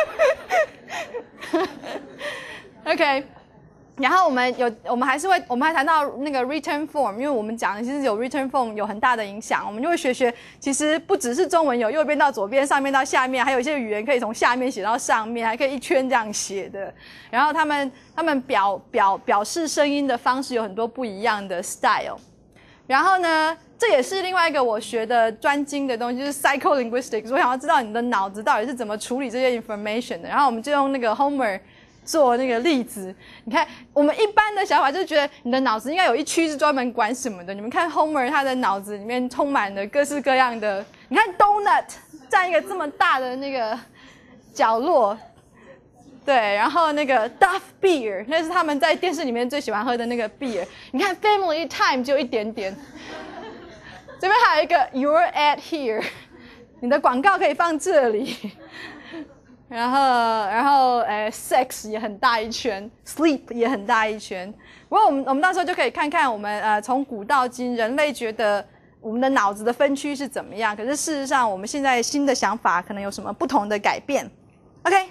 OK， 然后我们有，我们还是会，我们还谈到那个 written form， 因为我们讲的其实有 written form 有很大的影响，我们就会学学，其实不只是中文有右边到左边，上面到下面，还有一些语言可以从下面写到上面，还可以一圈这样写的。然后他们他们表表表示声音的方式有很多不一样的 style。然后呢，这也是另外一个我学的专精的东西，就是 psycholinguistics。我想要知道你的脑子到底是怎么处理这些 information 的。然后我们就用那个 Homer 做那个例子。你看，我们一般的想法就是觉得你的脑子应该有一区是专门管什么的。你们看 Homer 他的脑子里面充满了各式各样的。你看 Donut 占一个这么大的那个角落。对，然后那个 Duff Beer， 那是他们在电视里面最喜欢喝的那个 beer。你看 Family Time 就一点点，这边还有一个 You're at here， 你的广告可以放这里。然后，然后，呃 ，Sex 也很大一圈 ，Sleep 也很大一圈。不过我们我们到时候就可以看看我们呃从古到今人类觉得我们的脑子的分区是怎么样。可是事实上，我们现在新的想法可能有什么不同的改变 ？OK。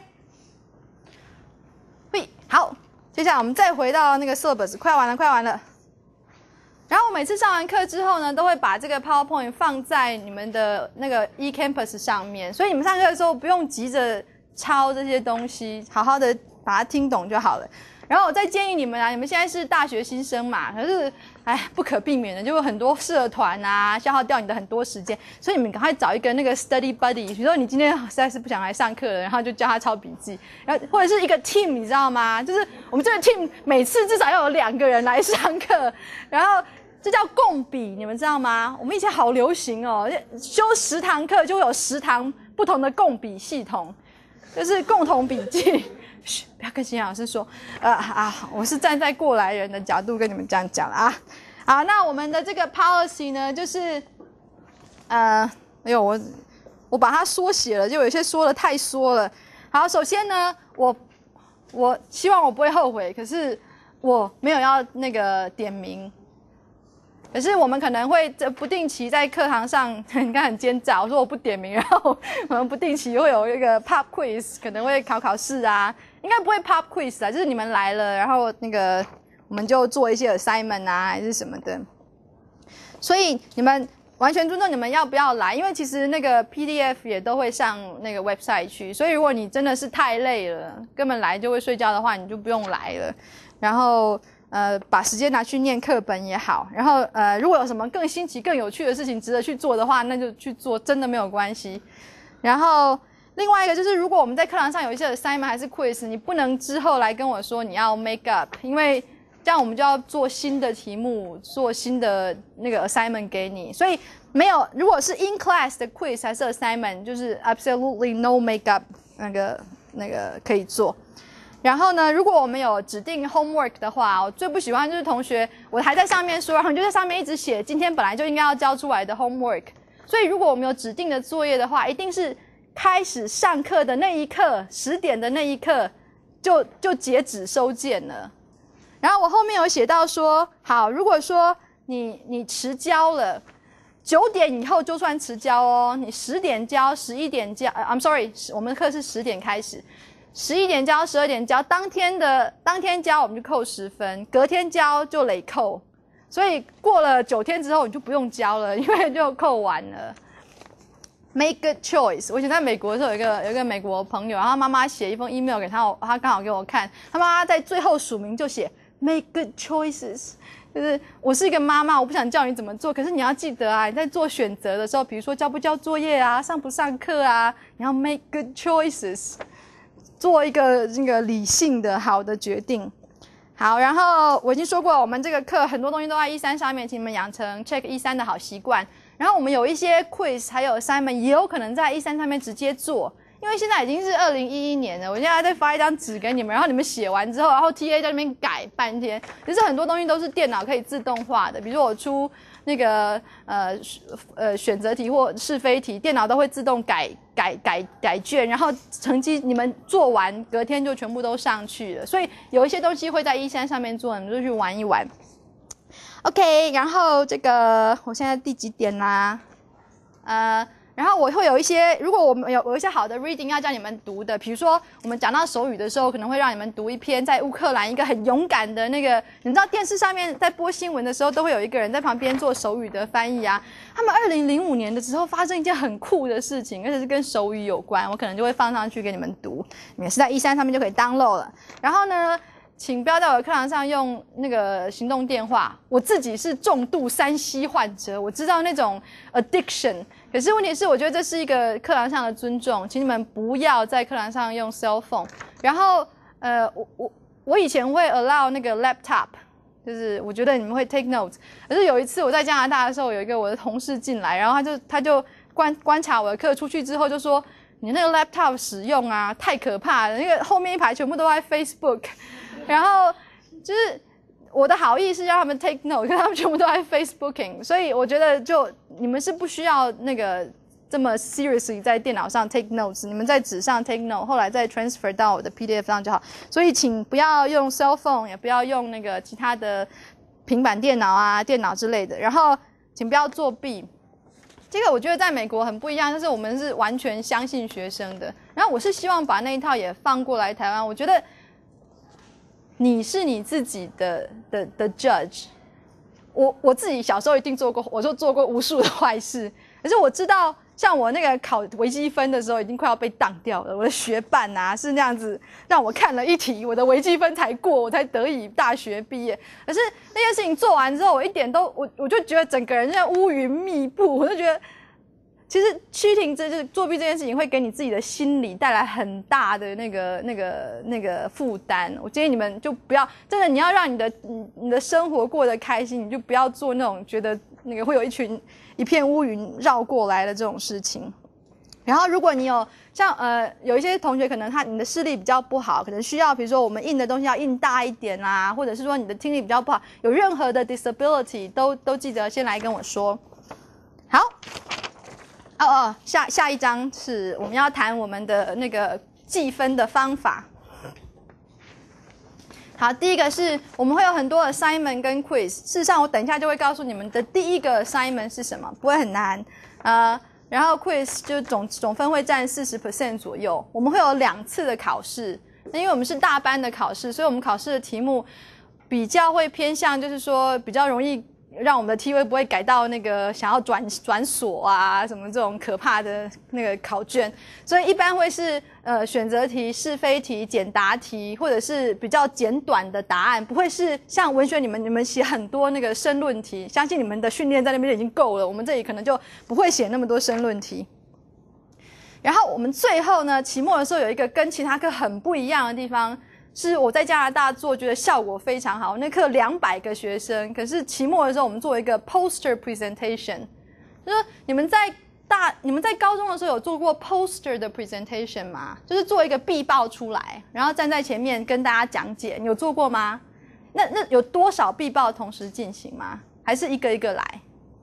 好，接下来我们再回到那个 syllabus， 快完了，快完了。 然后我每次上完课之后呢，都会把这个 PowerPoint 放在你们的那个 eCampus 上面，所以你们上课的时候不用急着抄这些东西，好好的把它听懂就好了。然后我再建议你们啊，你们现在是大学新生嘛，可是哎不可避免的就有很多社团啊，消耗掉你的很多时间，所以你们赶快找一个那个 study buddy， 比如说你今天实在是不想来上课了，然后就叫他抄笔记，然后或者是一个 team， 你知道吗？就是我们这个 team 每次至少要有两个人来上课，然后这叫共笔，你们知道吗？我们以前好流行哦，修十堂课就会有十堂不同的共笔系统，就是共同笔记。嘘，不要跟新老师说，呃啊，我是站在过来人的角度跟你们这样讲啊。好，那我们的这个 policy 呢，就是，呃，哎呦，我我把它缩写了，就有些说的太缩了。好，首先呢，我我希望我不会后悔，可是我没有要那个点名。可是我们可能会不定期在课堂上，你看很奸诈，我说我不点名，然后我们不定期会有一个 pop quiz， 可能会考考试啊，应该不会 pop quiz 啊，就是你们来了，然后那个我们就做一些 assignment 啊，还是什么的。所以你们完全尊重你们要不要来，因为其实那个 P D F 也都会上那个 website 去，所以如果你真的是太累了，根本来就会睡觉的话，你就不用来了。然后呃，把时间拿去念课本也好，然后呃，如果有什么更新奇、更有趣的事情值得去做的话，那就去做，真的没有关系。然后另外一个就是，如果我们在课堂上有一些 assignment 还是 quiz， 你不能之后来跟我说你要 make up， 因为这样我们就要做新的题目，做新的那个 assignment 给你。所以没有，如果是 in class 的 quiz 还是 assignment， 就是 absolutely no make up 那个那个可以做。然后呢，如果我们有指定 homework 的话，我最不喜欢就是同学我还在上面说，然后你就在上面一直写今天本来就应该要交出来的 homework。所以如果我们有指定的作业的话，一定是开始上课的那一刻，十点的那一刻就就截止收件了。然后我后面有写到说，好，如果说你你迟交了，九点以后就算迟交哦，你十点交，十一点交、呃、，I'm sorry， 我们的课是十点开始。十一点交，十二点交，当天的当天交我们就扣十分，隔天交就累扣，所以过了九天之后你就不用交了，因为就扣完了。Make good choice。我以前在美国的时候有一个有一个美国朋友，然后妈妈写一封 email 给他，他刚好给我看，他妈妈在最后署名就写 Make good choices。就是我是一个妈妈，我不想叫你怎么做，可是你要记得啊，你在做选择的时候，比如说交不交作业啊，上不上课啊，你要 make good choices。做一个那个理性的好的决定。好，然后我已经说过，我们这个课很多东西都在一三上面，请你们养成 check 一三的好习惯。然后我们有一些 quiz 还有 assignment 也有可能在一三上面直接做，因为现在已经是二零一一年了，我现在再发一张纸给你们，然后你们写完之后，然后 T A 在那边改半天。其实很多东西都是电脑可以自动化的，比如说我出那个呃呃选择题或是非题，电脑都会自动改改改改卷，然后成绩你们做完，隔天就全部都上去了。所以有一些东西会在一三上面做，你们就去玩一玩。OK， 然后这个我现在第几点啦？呃。然后我会有一些，如果我们有有一些好的 reading 要叫你们读的，比如说我们讲到手语的时候，可能会让你们读一篇在乌克兰一个很勇敢的那个，你知道电视上面在播新闻的时候，都会有一个人在旁边做手语的翻译啊。他们二零零五年的时候发生一件很酷的事情，而且是跟手语有关，我可能就会放上去给你们读，你们是在一三上面就可以 download 了。然后呢，请不要在我的课堂上用那个行动电话。我自己是重度三 C 患者，我知道那种 addiction。可是问题是，我觉得这是一个课堂上的尊重，请你们不要在课堂上用 cell phone。然后，呃，我我我以前会 allow 那个 laptop， 就是我觉得你们会 take notes。可是有一次我在加拿大的时候，有一个我的同事进来，然后他就他就观观察我的课，出去之后就说：“你那个 laptop 使用啊，太可怕了，那个后面一排全部都在 Facebook。”然后就是。我的好意是让他们 take note， 可是他们全部都在 Facebooking， 所以我觉得就你们是不需要那个这么 seriously 在电脑上 take notes， 你们在纸上 take note， 后来再 transfer 到我的 P D F 上就好。所以请不要用 cell phone， 也不要用那个其他的平板电脑啊、电脑之类的。然后请不要作弊。这个我觉得在美国很不一样，就是我们是完全相信学生的。然后我是希望把那一套也放过来台湾，我觉得。你是你自己的的的 judge， 我我自己小时候一定做过，我就做过无数的坏事。可是我知道，像我那个考微积分的时候，已经快要被当掉了。我的学伴啊是那样子，让我看了一题，我的微积分才过，我才得以大学毕业。可是那件事情做完之后，我一点都我我就觉得整个人像乌云密布，我就觉得。其实cheating这就是作弊这件事情，会给你自己的心理带来很大的那个、那个、那个负担。我建议你们就不要，真的，你要让你的你你的生活过得开心，你就不要做那种觉得那个会有一群一片乌云绕过来的这种事情。然后，如果你有像呃有一些同学可能他你的视力比较不好，可能需要比如说我们印的东西要印大一点啊，或者是说你的听力比较不好，有任何的 disability 都都记得先来跟我说。好。哦哦，下下一章是我们要谈我们的那个计分的方法。好，第一个是我们会有很多的 assignment 跟 quiz。事实上，我等一下就会告诉你们的第一个 assignment 是什么，不会很难。呃，然后 quiz 就总总分会占 百分之四十 左右。我们会有两次的考试，那因为我们是大班的考试，所以我们考试的题目比较会偏向，就是说比较容易。让我们的 T V 不会改到那个想要转转锁啊什么这种可怕的那个考卷，所以一般会是呃选择题、是非题、简答题，或者是比较简短的答案，不会是像文学你们你们写很多那个申论题，相信你们的训练在那边已经够了，我们这里可能就不会写那么多申论题。然后我们最后呢，期末的时候有一个跟其他课很不一样的地方。是我在加拿大做，觉得效果非常好。那课两百个学生，可是期末的时候我们做一个 poster presentation， 就是你们在大你们在高中的时候有做过 poster 的 presentation 吗？就是做一个壁报出来，然后站在前面跟大家讲解，你有做过吗？那那有多少壁报同时进行吗？还是一个一个来？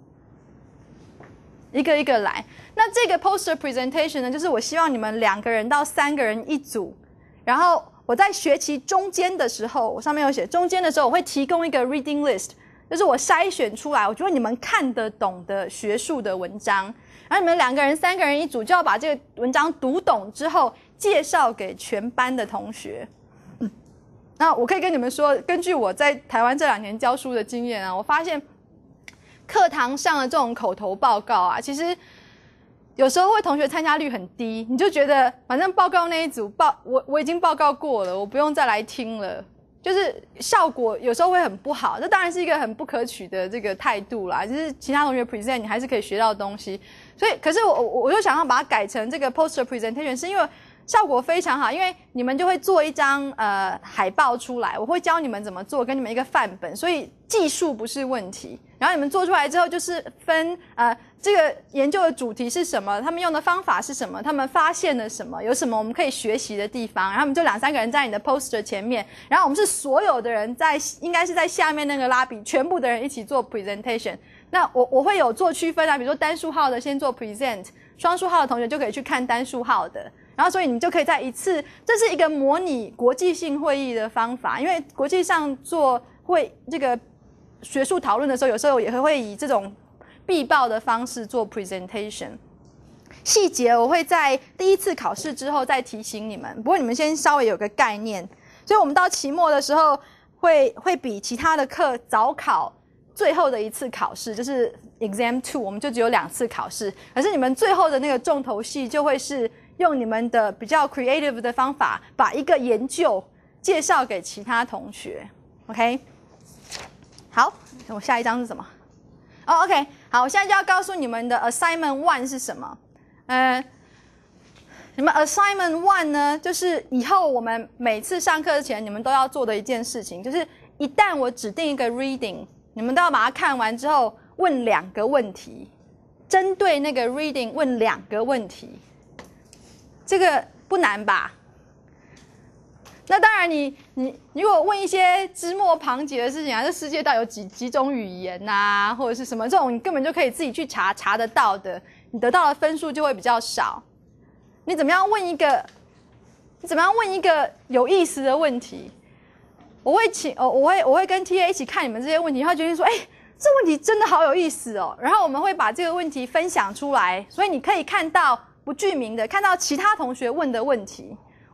一个一个来。那这个 poster presentation 呢，就是我希望你们两个人到三个人一组，然后。我在学期中间的时候，我上面有写，中间的时候我会提供一个 reading list， 就是我筛选出来，我觉得你们看得懂的学术的文章，然后你们两个人、三个人一组，就要把这个文章读懂之后，介绍给全班的同学。嗯，那我可以跟你们说，根据我在台湾这两年教书的经验啊，我发现课堂上的这种口头报告啊，其实。有时候会同学参加率很低，你就觉得反正报告那一组报我我已经报告过了，我不用再来听了，就是效果有时候会很不好。这当然是一个很不可取的这个态度啦，就是其他同学 present 你还是可以学到东西。所以，可是我我我就想要把它改成这个 poster presentation， 是因为效果非常好，因为你们就会做一张呃海报出来，我会教你们怎么做，跟你们一个范本，所以技术不是问题。然后你们做出来之后，就是分呃。这个研究的主题是什么？他们用的方法是什么？他们发现了什么？有什么我们可以学习的地方？然后我们就两三个人在你的 poster 前面，然后我们是所有的人在，应该是在下面那个拉比，全部的人一起做 presentation。那我我会有做区分啊，比如说单数号的先做 present， 双数号的同学就可以去看单数号的。然后所以你们就可以在一次，这是一个模拟国际性会议的方法，因为国际上做会这个学术讨论的时候，有时候也会以这种。必报的方式做 presentation， 细节我会在第一次考试之后再提醒你们。不过你们先稍微有个概念，所以我们到期末的时候会会比其他的课早考最后的一次考试，就是 exam two， 我们就只有两次考试。可是你们最后的那个重头戏就会是用你们的比较 creative 的方法，把一个研究介绍给其他同学。OK， 好，我下一章是什么？哦、oh, ，OK， 好，我现在就要告诉你们的 assignment one 是什么。呃，你们 assignment one 呢，就是以后我们每次上课前你们都要做的一件事情，就是一旦我指定一个 reading， 你们都要把它看完之后问两个问题，针对那个 reading 问两个问题。这个不难吧？那当然你，你你如果问一些枝末旁节的事情啊，这世界到底有几几种语言啊，或者是什么这种，你根本就可以自己去查查得到的，你得到的分数就会比较少。你怎么样问一个，你怎么样问一个有意思的问题？我会请哦，我会我会跟 T A 一起看你们这些问题，然后决定说，哎，这问题真的好有意思哦。然后我们会把这个问题分享出来，所以你可以看到不具名的，看到其他同学问的问题。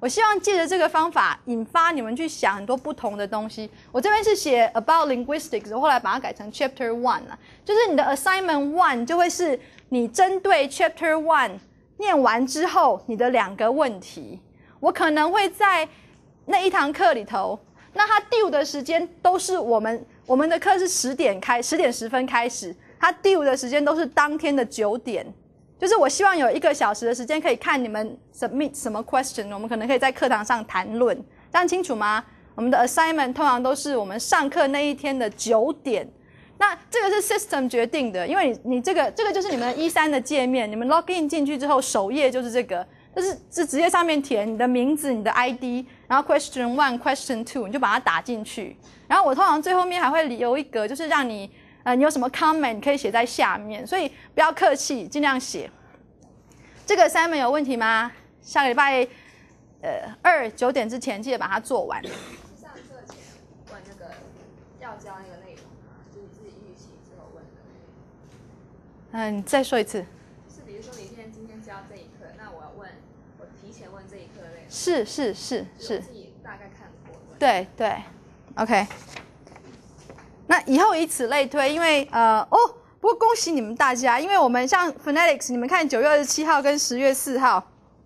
我希望借着这个方法引发你们去想很多不同的东西。我这边是写 about linguistics， 我后来把它改成 chapter one 了，就是你的 assignment one 就会是你针对 chapter one 念完之后你的两个问题。我可能会在那一堂课里头，那它 due 的时间都是我们我们的课是十点开，十点十分开始，它 due 的时间都是当天的九点。就是我希望有一个小时的时间可以看你们 submit 什么 question， 我们可能可以在课堂上谈论，这样清楚吗？我们的 assignment 通常都是我们上课那一天的九点。那这个是 system 决定的，因为你你这个这个就是你们一三的界面，你们 log in 进去之后首页就是这个，就是是直接上面填你的名字、你的 I D， 然后 question one、question two， 你就把它打进去。然后我通常最后面还会留一格，就是让你呃你有什么 comment 可以写在下面，所以不要客气，尽量写。这个 assignment 有问题吗？下个礼拜呃二九点之前记得把它做完。 上课前问那个要教那个内容啊，就是自己预习之后问的。 嗯，你再说一次。 是比如说你今天今天教这一课，那我要问，我提前问这一课的内容。 是是是是。 我自己大概看过。 对对 ，OK。那以后以此类推，因为呃哦。不过恭喜你们大家，因为我们像 phonetics， 你们看九月二十七号跟十月四号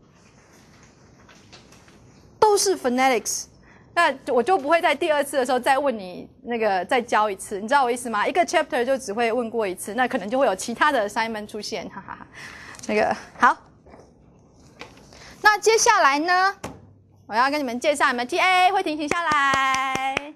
都是 phonetics， 那我就不会在第二次的时候再问你那个再教一次，你知道我意思吗？一个 chapter 就只会问过一次，那可能就会有其他的 assignment 出现，哈哈哈。那个好，那接下来呢，我要跟你们介绍你们 T A， 慧婷停下来。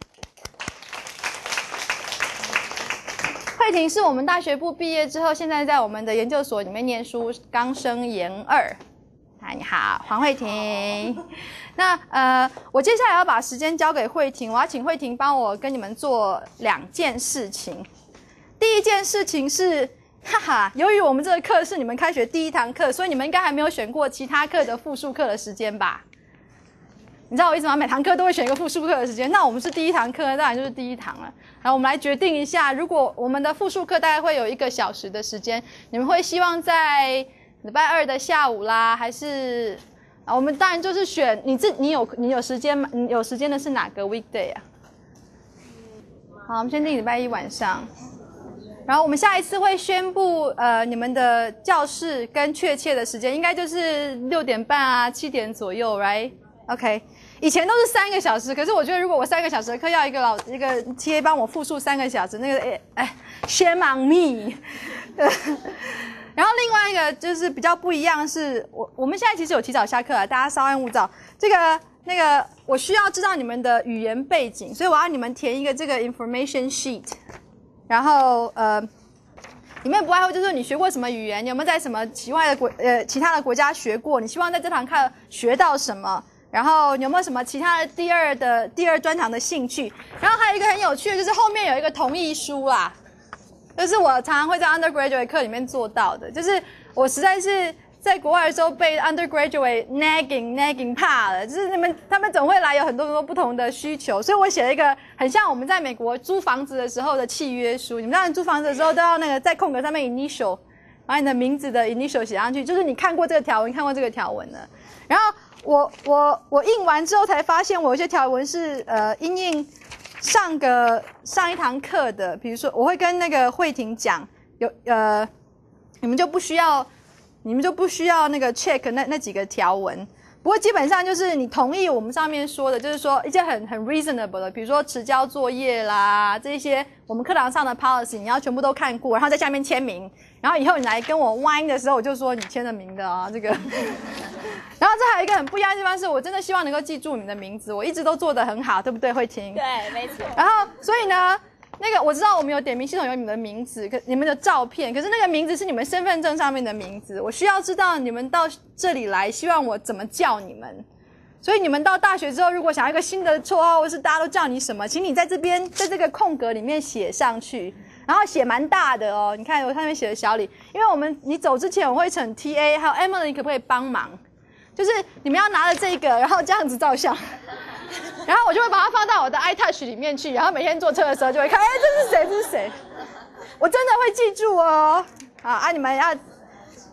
慧婷是我们大学部毕业之后，现在在我们的研究所里面念书，刚升研二。嗨，你好，黄慧婷。那呃，我接下来要把时间交给慧婷，我要请慧婷帮我跟你们做两件事情。第一件事情是，哈哈，由于我们这个课是你们开学第一堂课，所以你们应该还没有选过其他课的复述课的时间吧？你知道我意思吗？每堂课都会选一个复述课的时间，那我们是第一堂课，当然就是第一堂了。然后我们来决定一下，如果我们的复述课大概会有一个小时的时间，你们会希望在礼拜二的下午啦，还是啊？我们当然就是选你自你有你有时间吗？你有时间的是哪个 weekday 啊？好，我们先定礼拜一晚上。然后我们下一次会宣布呃你们的教室跟确切的时间，应该就是六点半啊七点左右 ，right？ OK， 以前都是三个小时，可是我觉得如果我三个小时的课要一个老一个 T A 帮我复述三个小时，那个哎哎 shame on me。然后另外一个就是比较不一样是，我我们现在其实有提早下课了，大家稍安勿躁。这个那个我需要知道你们的语言背景，所以我要你们填一个这个 information sheet， 然后呃。里面不外乎就是你学过什么语言，你有没有在什么其外的国呃其他的国家学过？你希望在这堂课学到什么？然后你有没有什么其他的第二的第二专长的兴趣？然后还有一个很有趣的就是后面有一个同意书啦，就是我常常会在 undergraduate 课里面做到的，就是我实在是在国外的时候被 undergraduate nagging nagging 怕了，就是你们他们总会来有很多很多不同的需求，所以我写了一个很像我们在美国租房子的时候的契约书。你们当然租房子的时候都要那个在空格上面 initial， 把你的名字的 initial 写上去，就是你看过这个条文，看过这个条文了。然后我我我印完之后才发现，我有些条文是呃因应上个上一堂课的，比如说我会跟那个慧婷讲，有呃你们就不需要。你们就不需要那个 check 那那几个条文，不过基本上就是你同意我们上面说的，就是说一些很很 reasonable 的，比如说迟交作业啦，这些我们课堂上的 policy 你要全部都看过，然后在下面签名，然后以后你来跟我 whine 的时候，我就说你签了名的啊，这个。然后这还有一个很不一样的地方是，我真的希望能够记住你的名字，我一直都做得很好，对不对？慧婷？ 对，没错。 然后所以呢？那个我知道我们有点名系统有你们的名字，可你们的照片，可是那个名字是你们身份证上面的名字，我需要知道你们到这里来，希望我怎么叫你们。所以你们到大学之后，如果想要一个新的绰号，或是大家都叫你什么，请你在这边在这个空格里面写上去，然后写蛮大的哦。你看我上面写的小李，因为我们你走之前我会请 T A 还有 Emily 可不可以帮忙？就是你们要拿着这个，然后这样子照相。然后我就会把它放到我的 iTouch 里面去，然后每天坐车的时候就会看，哎，这是谁？这是谁？我真的会记住哦。啊啊，你们要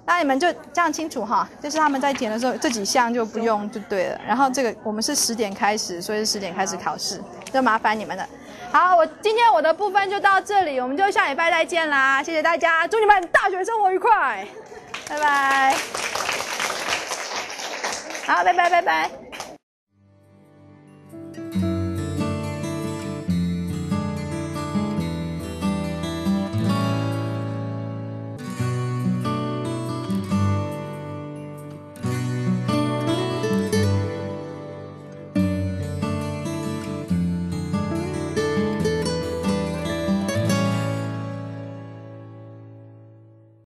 那你们就这样清楚哈，就是他们在填的时候这几项就不用就对了。然后这个我们是十点开始，所以是十点开始考试，就麻烦你们了。好，我今天我的部分就到这里，我们就下礼拜再见啦，谢谢大家，祝你们大学生活愉快，拜拜。好，拜拜拜拜。